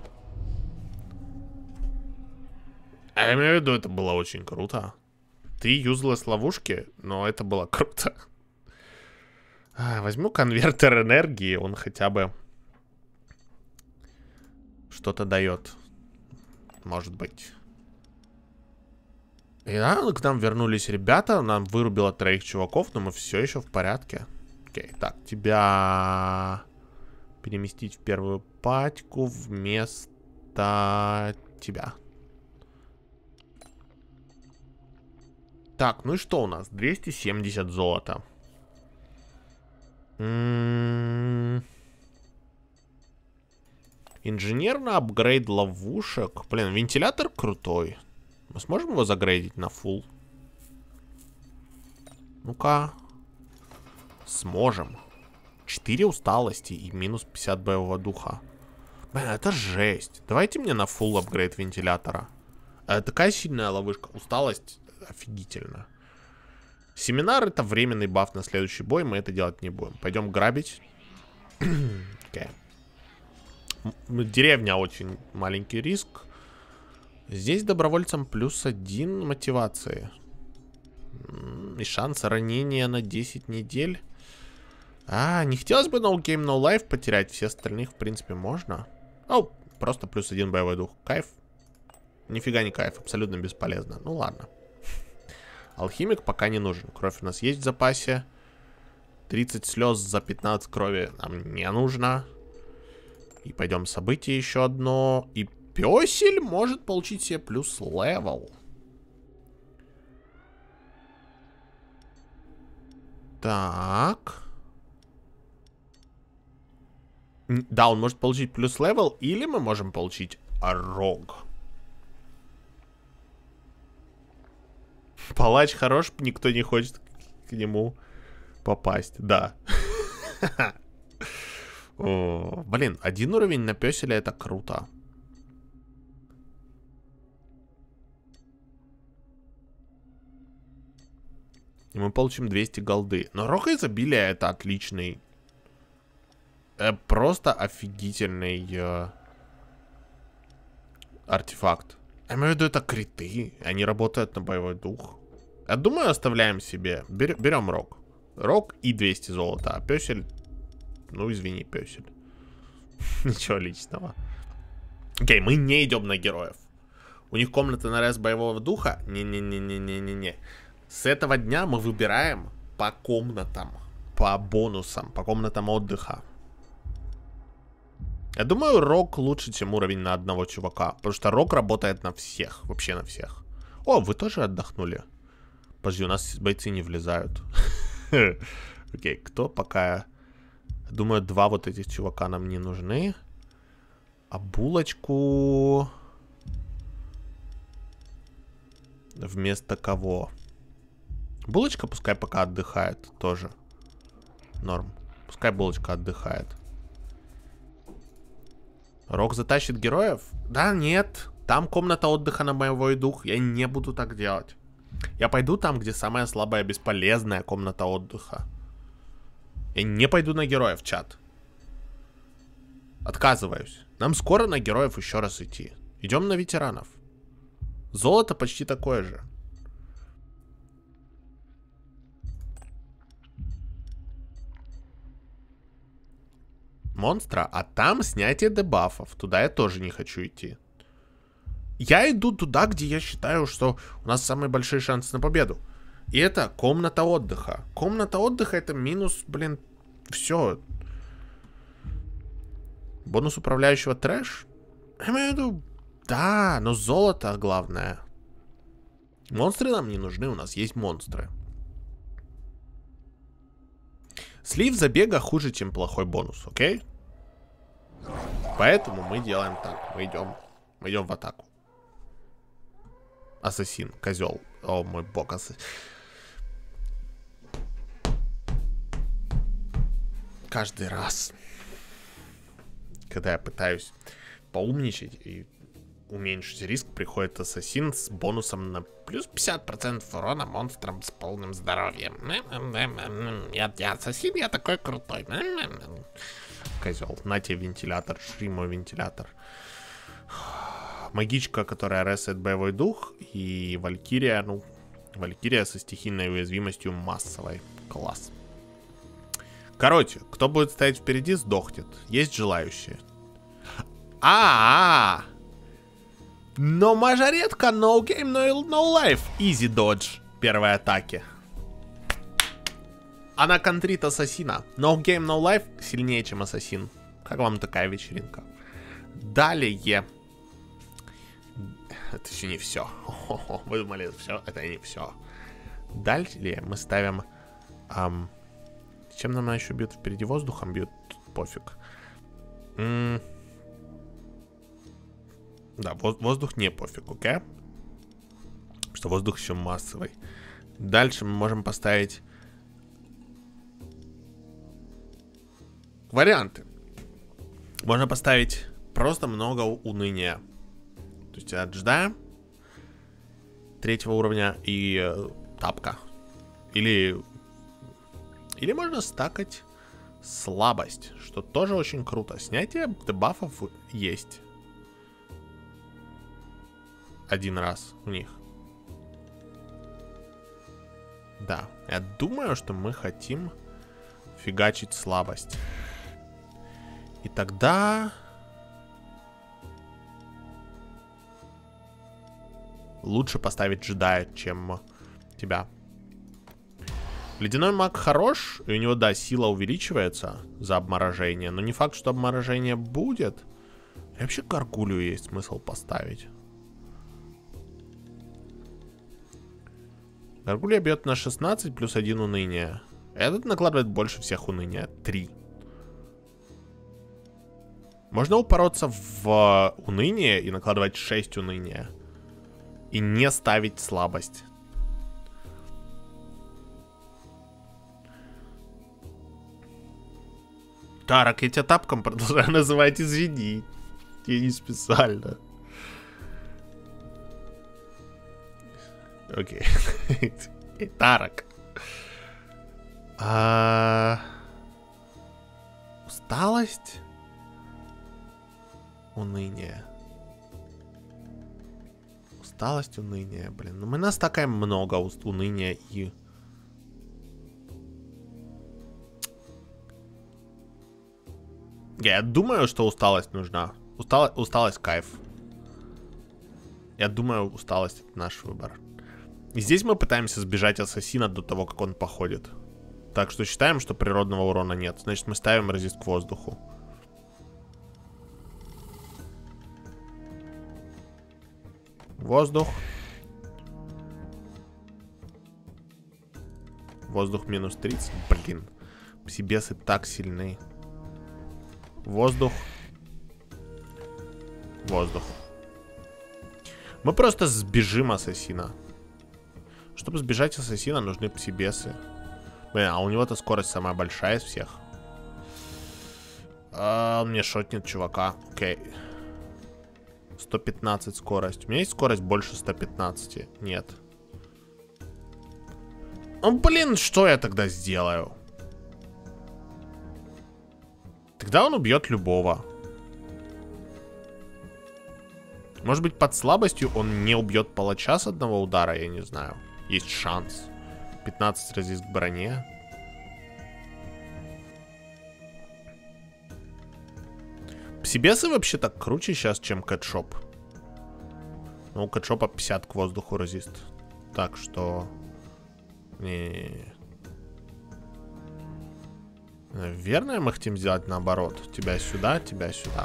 Я имею в виду, это было очень круто. 3 юзлес ловушки, но это было круто. Возьму конвертер энергии, он хотя бы что-то дает. Может быть. И да, к нам вернулись ребята, нам вырубило 3 чуваков, но мы все еще в порядке. Окей, так, тебя переместить в первую патьку вместо тебя. Так, ну и что у нас? 270 золота. Инженерный апгрейд ловушек. Блин, вентилятор крутой. Мы сможем его загрейдить на фулл? Ну-ка. Сможем. 4 усталости и минус 50 боевого духа. Блин, это жесть. Давайте мне на фулл апгрейд вентилятора. Такая сильная ловушка. Усталость офигительно. Семинар — это временный баф на следующий бой. Мы это делать не будем. Пойдем грабить. Okay. Деревня очень маленький риск. Здесь добровольцам +1 мотивации. И шанс ранения на 10 недель. Не хотелось бы No Game No Life потерять. Все остальных, в принципе, можно. О, просто +1 боевой дух. Кайф? Нифига не кайф. Абсолютно бесполезно. Ну ладно. Алхимик пока не нужен. Кровь у нас есть в запасе. 30 слез за 15 крови нам не нужно. И пойдем событие еще одно. И пёсель может получить себе плюс левел. Так. Да, он может получить плюс левел, или мы можем получить рог. Палач хорош, никто не хочет к нему попасть. Да. О, блин, 1 уровень на пёселе — это круто. И мы получим 200 голды. Но рог изобилия — это отличный. Просто офигительный артефакт. Я имею в виду, это криты. Они работают на боевой дух. Я думаю, оставляем себе. Берем рог. Рог и 200 золота. А пёсель... Ну, извини, пёсель. Ничего личного. Окей, мы не идем на героев. У них комната на рез боевого духа. Не-не-не-не-не-не-не. С этого дня мы выбираем по комнатам. По бонусам. По комнатам отдыха. Я думаю, рог лучше, чем уровень на одного чувака. Потому что рог работает на всех. Вообще на всех. О, вы тоже отдохнули? Подожди, у нас бойцы не влезают. Окей, кто пока... Думаю, 2 вот этих чувака нам не нужны. А булочку... Вместо кого? Булочка пускай пока отдыхает тоже. Норм. Пускай булочка отдыхает. Рог затащит героев? Да, нет. Там комната отдыха на боевой дух. Я не буду так делать. Я пойду там, где самая слабая, бесполезная комната отдыха. Я не пойду на героев, чат. Отказываюсь. Нам скоро на героев еще раз идти. Идем на ветеранов. Золото почти такое же. Монстра, а там снятие дебафов. Туда я тоже не хочу идти. Я иду туда, где я считаю, что у нас самые большие шансы на победу. И это комната отдыха. Комната отдыха это минус, блин, все. Бонус управляющего трэш? Я имею в виду, да, но золото главное. Монстры нам не нужны, у нас есть монстры. Слив забега хуже, чем плохой бонус, окей? Поэтому мы делаем так. Мы идем в атаку. Ассасин, козел. О мой бог, Каждый раз, когда я пытаюсь поумничать и уменьшить риск, приходит ассасин с бонусом на плюс 50% урона монстрам с полным здоровьем. Я ассасин, я такой крутой. Козел, на тебе вентилятор, шри мой вентилятор. Магичка, которая ресет боевой дух, и Валькирия, ну, Валькирия со стихийной уязвимостью массовой. Класс. Короче, кто будет стоять впереди, сдохнет. Есть желающие. Но мажоретка, no game, no life. Easy dodge первой атаки. Она контрит ассасина. No game, no life сильнее, чем ассасин. Как вам такая вечеринка? Далее. Это еще не все. Вы думали, это все? Это не все. Далее мы ставим... чем нам еще бьют? Впереди воздухом бьют? Пофиг. Да, воздух не пофиг, окей? Потому что воздух еще массовый. Дальше мы можем поставить... варианты. Можно поставить просто много уныния. То есть отжидаем 3-го уровня и тапка. Или можно стакать слабость, что тоже очень круто. Снятие дебафов есть. Один раз у них. Да, я думаю, что мы хотим фигачить слабость. И тогда... лучше поставить джедая, чем тебя. Ледяной маг хорош, и у него, да, сила увеличивается за обморожение, но не факт, что обморожение будет. И вообще гаргулью есть смысл поставить. Гаргулья бьет на 16 плюс 1 уныние. Этот накладывает больше всех уныния. 3. Можно упороться в уныние и накладывать 6 уныния. И не ставить слабость. Тарак, я тебя тапком продолжаю называть, извини. Я не специально. Окей. Тарак. Усталость? Уныние. Усталость, уныние, блин. Ну мы нас такая много уныния и... Я думаю, что усталость нужна. Усталость кайф. Я думаю, усталость это наш выбор. И здесь мы пытаемся сбежать ассасина до того, как он походит. Так что считаем, что природного урона нет. Значит, мы ставим резист к воздуху. Воздух. Воздух минус 30. Блин. Псибесы так сильны. Воздух. Воздух. Мы просто сбежим ассасина. Чтобы сбежать ассасина, нужны псибесы. Блин, а у него-то скорость самая большая из всех. Он мне шотнет чувака. Окей. 115 скорость. У меня есть скорость больше 115? Нет. Ну, блин, что я тогда сделаю? Тогда он убьет любого. Может быть, под слабостью он не убьет палача с одного удара, я не знаю. Есть шанс. 15 резист к броне. Псибесы вообще так круче сейчас, чем Кэтшоп. Ну, у Кэтшопа 50 к воздуху резист. Так что... Не-не-не. Наверное, мы хотим сделать наоборот. Тебя сюда, тебя сюда.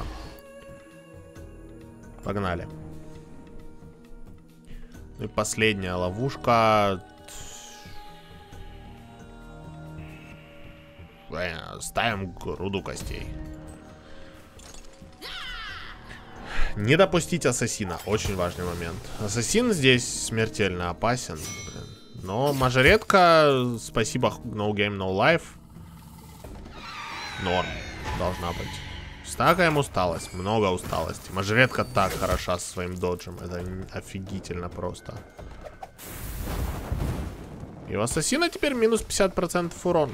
Погнали. И последняя ловушка. Ставим груду костей. Не допустить ассасина. Очень важный момент. Ассасин здесь смертельно опасен. Блин. Но мажоретка, спасибо No Game No Life. Норм. Должна быть. Стакаем усталость. Много усталости. Мажоретка так хороша со своим доджем. Это офигительно просто. И у ассасина теперь минус 50% урон.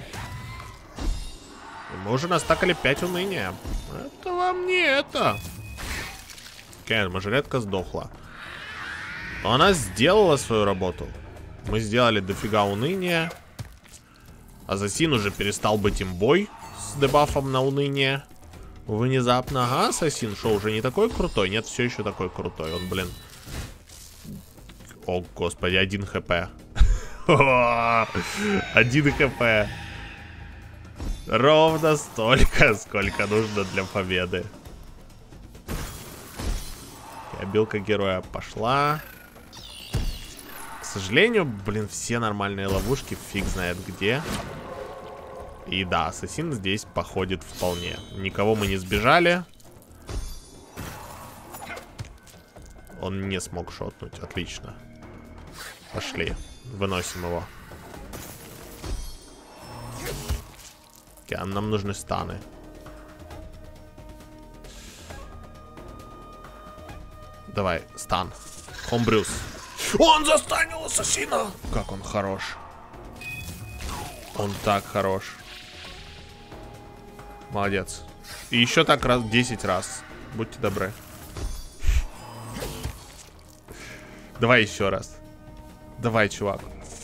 И мы уже настакали 5 уныния. Это вам не это. Окей, мажоретка сдохла. Но она сделала свою работу. Мы сделали дофига уныния. Ассасин уже перестал быть имбой с дебафом на уныние. Внезапно. Ага, ассасин, шо, уже не такой крутой? Нет, все еще такой крутой. Он, блин. О, господи, 1 хп. 1 хп. Ровно столько, сколько нужно для победы. Обилка героя пошла. К сожалению, блин, все нормальные ловушки фиг знает где. И да, ассасин здесь походит вполне. Никого мы не сбежали. Он не смог шотнуть. Отлично. Пошли. Выносим его. Окей, нам нужны станы. Давай, стан. Хомбрюс. Он застанил ассасина! Как он хорош. Он так хорош. Молодец. И еще так раз 10 раз. Будьте добры. Давай еще раз. Давай, чувак.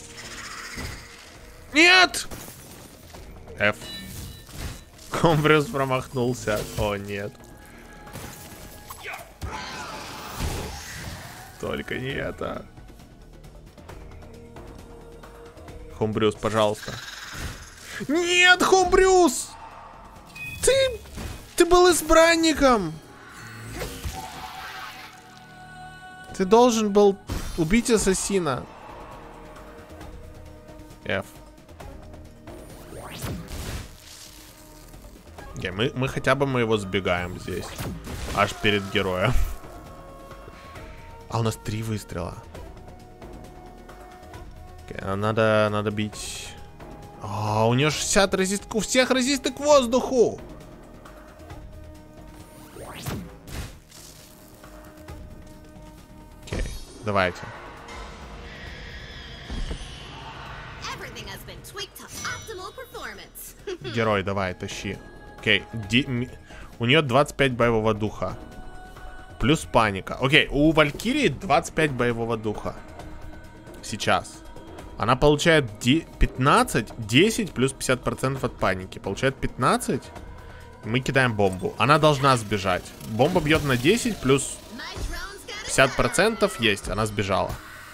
Нет! F. Хомбрюс промахнулся. О, нет. Только не это. Хомбрюс, пожалуйста. Нет, Хомбрюс! Ты был избранником! Ты должен был убить ассасина. F. Okay, мы хотя бы мы его сбегаем здесь. Аж перед героем. А у нас 3 выстрела. Okay, надо бить. А, у нее 60 резист. У всех резисты к воздуху. Окей, давайте. Герой, давай, тащи. Окей, у нее 25 боевого духа. Плюс паника. Окей, у Валькирии 25 боевого духа. Сейчас. Она получает 15, 10 плюс 50% от паники. Получает 15. Мы кидаем бомбу. Она должна сбежать. Бомба бьет на 10 плюс 50% есть. Она сбежала.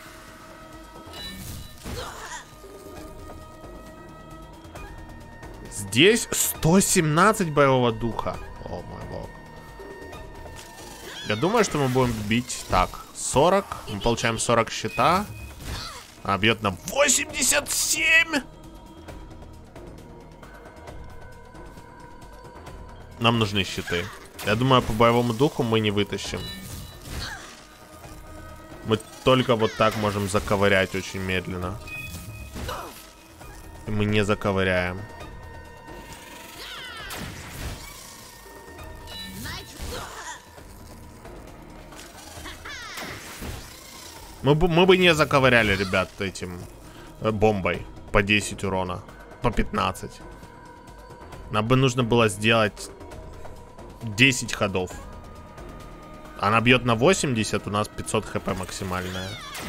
Здесь 117 боевого духа. О мой бог. Я думаю, что мы будем бить так. 40. Мы получаем 40 щита. Она бьет на 87. Нам нужны щиты. Я думаю, по боевому духу мы не вытащим. Мы только вот так можем заковырять очень медленно. И мы не заковыряем. Мы бы не заковыряли, ребят, этим бомбой по 10 урона. По 15. Нам бы нужно было сделать 10 ходов. Она бьет на 80, у нас 500 хп максимальная.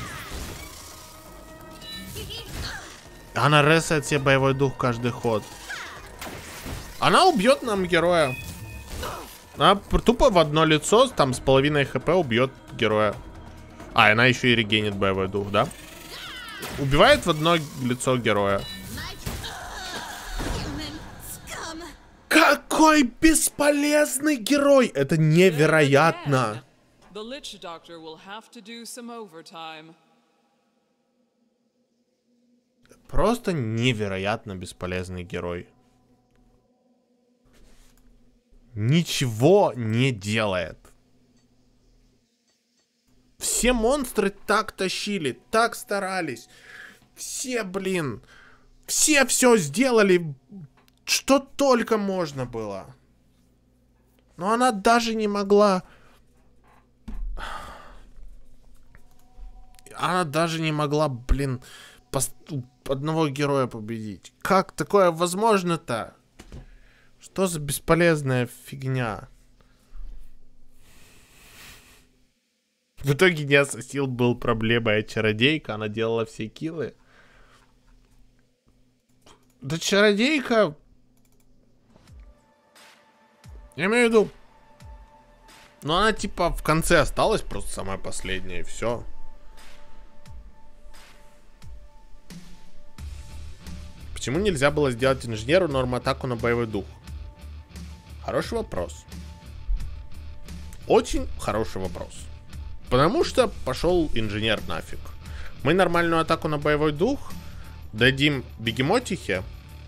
Она ресает себе боевой дух каждый ход. Она убьет нам героя. Она тупо в одно лицо, там с половиной хп убьет героя. А, она еще и регенит боевой дух, да? Убивает в одно лицо героя. Какой бесполезный герой! Это невероятно! Просто невероятно бесполезный герой. Ничего не делает. Все монстры так тащили, так старались. Все, блин, все сделали, что только можно было. Но она даже не могла... Она даже не могла, блин, одного героя победить. Как такое возможно-то? Что за бесполезная фигня? В итоге не Ассасил был проблемой, а чародейка, она делала все киллы. Да чародейка... Я имею в виду... Ну она типа в конце осталась, просто самая последняя, и все. Почему нельзя было сделать инженеру норм-атаку на боевой дух? Хороший вопрос. Очень хороший вопрос. Потому что пошел инженер нафиг. Мы нормальную атаку на боевой дух дадим бегемотихе.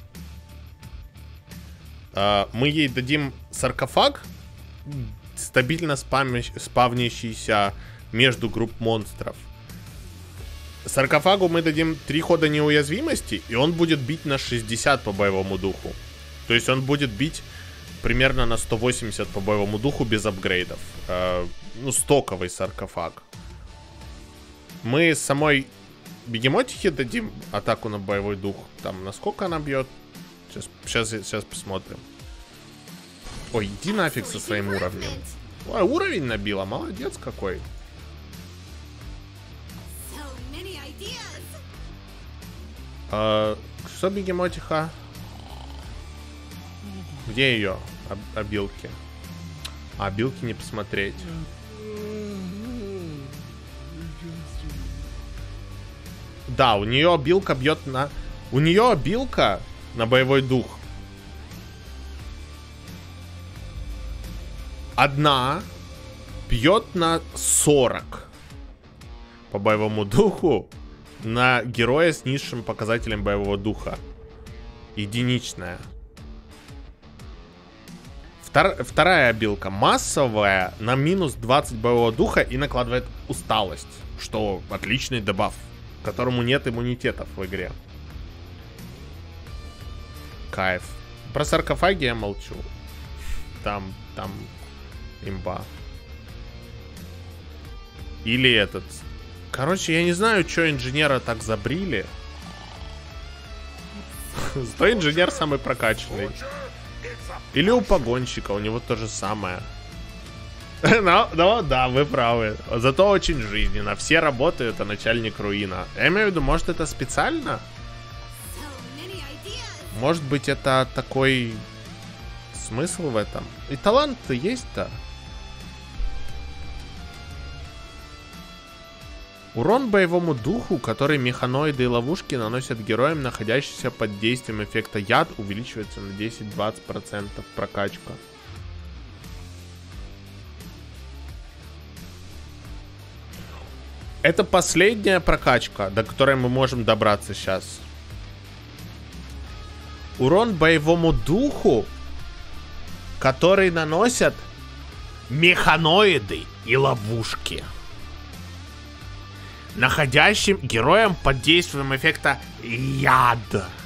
Мы ей дадим саркофаг, стабильно спавнящийся между групп монстров. Саркофагу мы дадим 3 хода неуязвимости, и он будет бить на 60 по боевому духу. То есть он будет бить примерно на 180 по боевому духу без апгрейдов. Ну, стоковый саркофаг. Мы самой бегемотихе дадим атаку на боевой дух. Там, насколько она бьет? Сейчас посмотрим. Ой, иди нафиг со своим уровнем. Ой, уровень набила, молодец какой. Что бегемотиха? Где ее обилки? Обилки не посмотреть. Да, у нее обилка бьет на... У нее обилка на боевой дух. Одна бьет на 40 по боевому духу на героя с низшим показателем боевого духа. Единичная. Вторая обилка массовая на минус 20 боевого духа и накладывает усталость, что отличный дебаф, которому нет иммунитетов в игре. Кайф. Про саркофаги я молчу. Там имба. Или этот. Короче, я не знаю, что инженера так забрили. Зато инженер самый прокачанный. Или у погонщика, у него то же самое. Ну, да, вы правы. Зато очень жизненно. Все работают, а начальник руина. Я имею в виду, может это специально? Может быть это такой смысл в этом? И талант-то есть-то. Урон боевому духу, который механоиды и ловушки наносят героям, находящимся под действием эффекта яд, увеличивается на 10-20% прокачка. Это последняя прокачка, до которой мы можем добраться сейчас. Урон боевому духу, который наносят механоиды и ловушки, находящим героям под действием эффекта яд.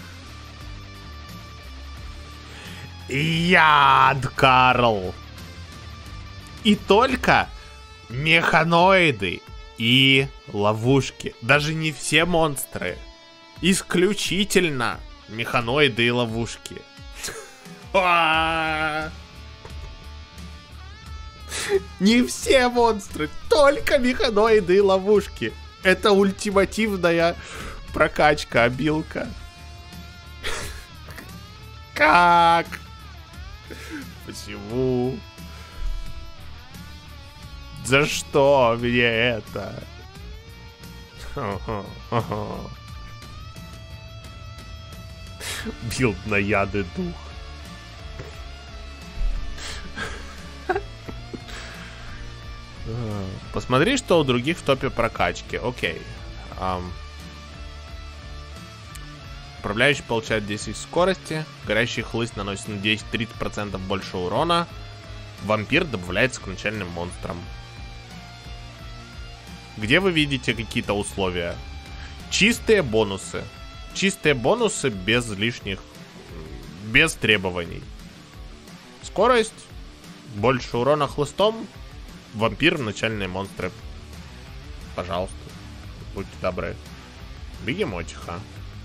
Яд, Карл. И только механоиды и ловушки. Даже не все монстры. Исключительно механоиды и ловушки. Не все монстры, только механоиды и ловушки. Это ультимативная прокачка, обилка. Как? Почему? За что мне это? Билд на яды дух. Посмотри, что у других в топе прокачки. Окей. Управляющий получает 10 скорости. Горящий хлыст наносит на 10-30% больше урона. Вампир добавляется к начальным монстрам. Где вы видите какие-то условия? Чистые бонусы. Чистые бонусы без лишних... Без требований. Скорость. Больше урона хлыстом. Вампир, начальные монстры. Пожалуйста. Будьте добры. Бегемотиха.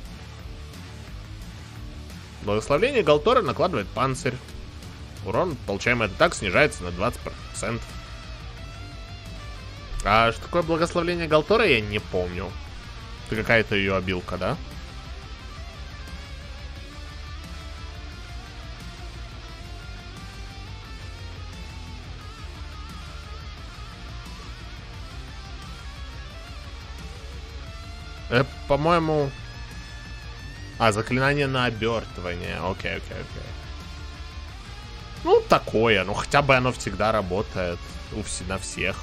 Благословение Галтора накладывает панцирь. Урон, получаемый от атак, снижается на 20%. А что такое благословение Галтора, я не помню. Это какая-то ее обилка, да? По-моему... заклинание на обертывание. Окей. Ну, такое. Ну, хотя бы оно всегда работает. На всех.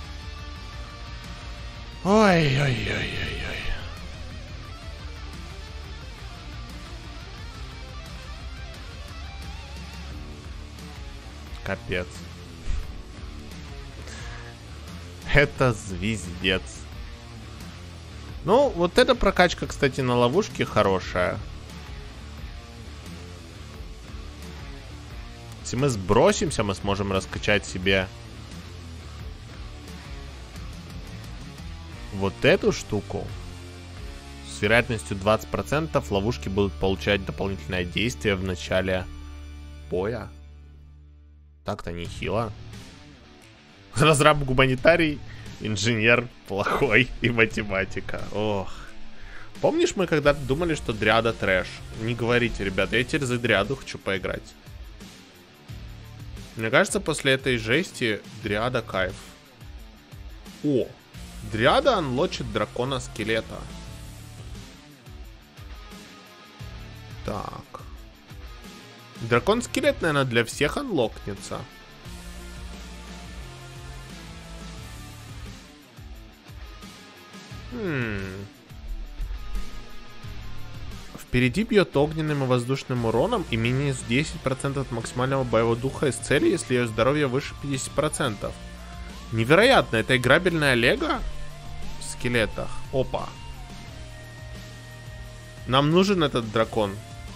Ой-ой-ой-ой-ой. Капец. Это звездец. Ну, вот эта прокачка, кстати, на ловушке хорошая. Если мы сбросимся, мы сможем раскачать себе вот эту штуку. С вероятностью 20% ловушки будут получать дополнительное действие в начале боя. Так-то нехило. Разраб гуманитарий, инженер плохой и математика. Ох. Помнишь, мы когда-то думали, что Дриада трэш? Не говорите, ребята, я теперь за Дриаду хочу поиграть. Мне кажется, после этой жести Дриада кайф. О, Дриада анлочит дракона-скелета. Так. Дракон-скелет, наверное, для всех анлокнется. Впереди бьет огненным и воздушным уроном и минус 10% от максимального боевого духа из цели, если ее здоровье выше 50%. Невероятно, это играбельная лего в скелетах. Опа. Нам нужен этот дракон.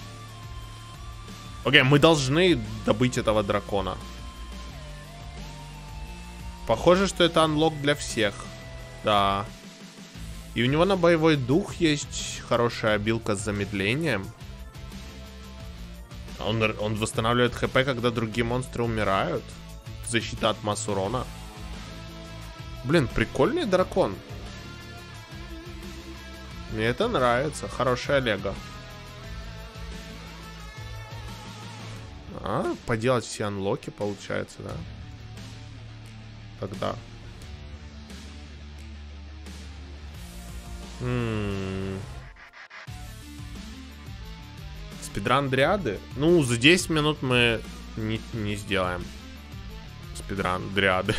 Окей, мы должны добыть этого дракона. Похоже, что это анлок для всех. Да. И у него на боевой дух есть хорошая обилка с замедлением. Он восстанавливает хп, когда другие монстры умирают. Защита от масс урона. Блин, прикольный дракон. Мне это нравится. Хорошая лего. Поделать все анлоки, получается, да? Тогда. Спидран Дриады? Ну, за 10 минут мы не сделаем спидран Дриады.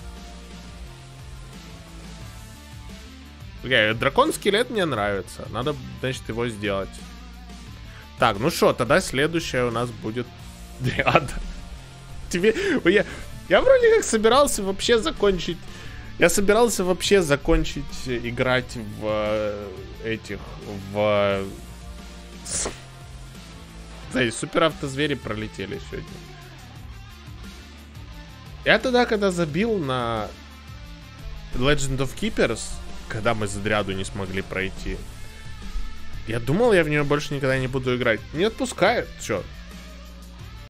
Дракон-скелет мне нравится. Надо, значит, его сделать. Так, ну что, тогда следующее у нас будет Дриада. Я вроде как собирался вообще закончить... Я собирался вообще закончить играть в Знаете, супер автозвери пролетели сегодня. Я тогда, когда забил на Legend of Keepers, когда мы за Дриаду не смогли пройти, я думал, я в нее больше никогда не буду играть. Не отпускает, чё?